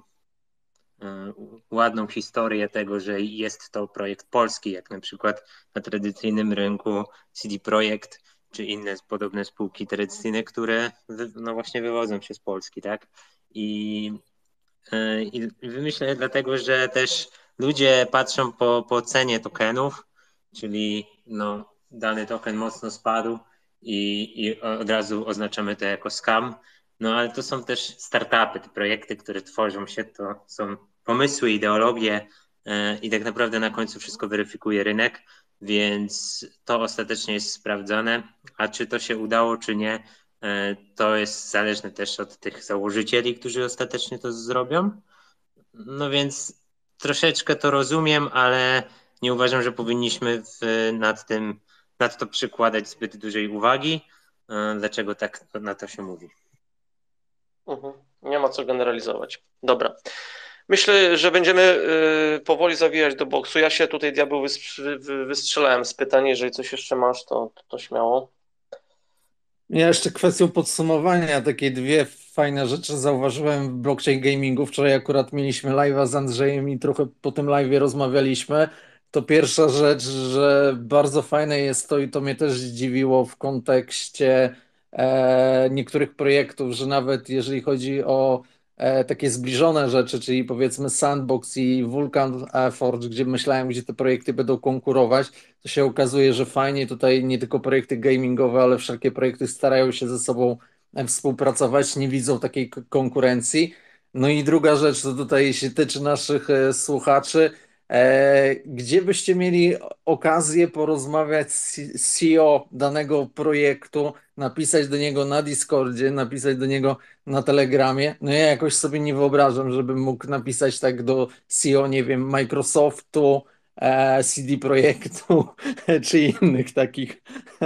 e, ładną historię tego, że jest to projekt polski, jak na przykład na tradycyjnym rynku C D Projekt czy inne podobne spółki tradycyjne, które wy- no właśnie wywodzą się z Polski, tak? I, e, i wymyślę dlatego, że też ludzie patrzą po, po cenie tokenów, czyli no, dany token mocno spadł i, i od razu oznaczamy to jako scam. No ale to są też startupy, te projekty, które tworzą się, to są pomysły, ideologie e, i tak naprawdę na końcu wszystko weryfikuje rynek, więc to ostatecznie jest sprawdzane, a czy to się udało, czy nie, e, to jest zależne też od tych założycieli, którzy ostatecznie to zrobią. No więc troszeczkę to rozumiem, ale nie uważam, że powinniśmy w, nad tym, nad to przykładać zbyt dużej uwagi. E, Dlaczego tak na to się mówi? Mhm. Nie ma co generalizować. Dobra. Myślę, że będziemy y, powoli zawijać do boksu. Ja się tutaj, diabeł, wystrzy- wy- wystrzelałem z pytań. Jeżeli coś jeszcze masz, to, to śmiało. Ja jeszcze kwestią podsumowania, takie dwie fajne rzeczy zauważyłem w blockchain gamingu. Wczoraj akurat mieliśmy live'a z Andrzejem i trochę po tym live'ie rozmawialiśmy. To pierwsza rzecz, że bardzo fajne jest to i to mnie też zdziwiło w kontekście e, niektórych projektów, że nawet jeżeli chodzi o e, takie zbliżone rzeczy, czyli powiedzmy Sandbox i Vulkan e, Forge, gdzie myślałem, gdzie te projekty będą konkurować, to się okazuje, że fajnie tutaj nie tylko projekty gamingowe, ale wszelkie projekty starają się ze sobą e, współpracować, nie widzą takiej k- konkurencji. No i druga rzecz, to tutaj się tyczy naszych e, słuchaczy. E, gdzie byście mieli okazję porozmawiać z C E O danego projektu, napisać do niego na Discordzie, napisać do niego na Telegramie? No ja jakoś sobie nie wyobrażam, żebym mógł napisać tak do C E O, nie wiem, Microsoftu, e, C D Projektu czy innych takich.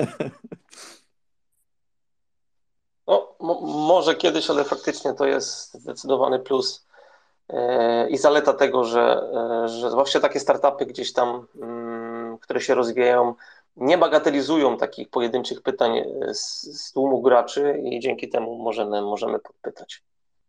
No, mo- może kiedyś, ale faktycznie to jest zdecydowany plus e, i zaleta tego, że, e, że zwłaszcza takie startupy gdzieś tam, mm, które się rozwijają, nie bagatelizują takich pojedynczych pytań e, z, z tłumu graczy i dzięki temu możemy, możemy podpytać.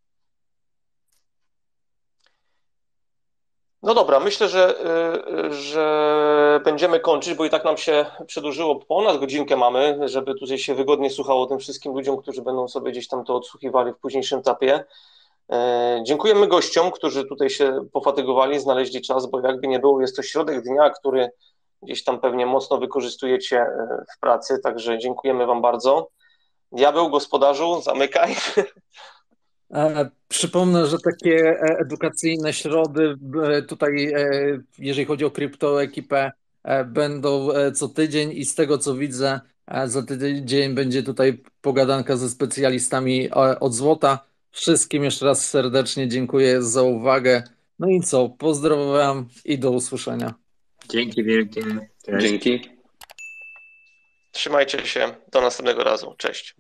No dobra, myślę, że, y, że będziemy kończyć, bo i tak nam się przedłużyło, ponad godzinkę mamy, żeby tutaj się wygodnie słuchało tym wszystkim ludziom, którzy będą sobie gdzieś tam to odsłuchiwali w późniejszym etapie. E, Dziękujemy gościom, którzy tutaj się pofatygowali, znaleźli czas, bo jakby nie było, jest to środek dnia, który gdzieś tam pewnie mocno wykorzystujecie e, w pracy, także dziękujemy Wam bardzo. Diabeł, gospodarzu, zamykaj. E, Przypomnę, że takie e, edukacyjne środy e, tutaj, e, jeżeli chodzi o kryptoekipę, e, będą e, co tydzień i z tego co widzę, e, za tydzień będzie tutaj pogadanka ze specjalistami e, od złota. Wszystkim jeszcze raz serdecznie dziękuję za uwagę. No i co, pozdrawiam i do usłyszenia. Dzięki wielkie. Cześć. Dzięki. Trzymajcie się. Do następnego razu. Cześć.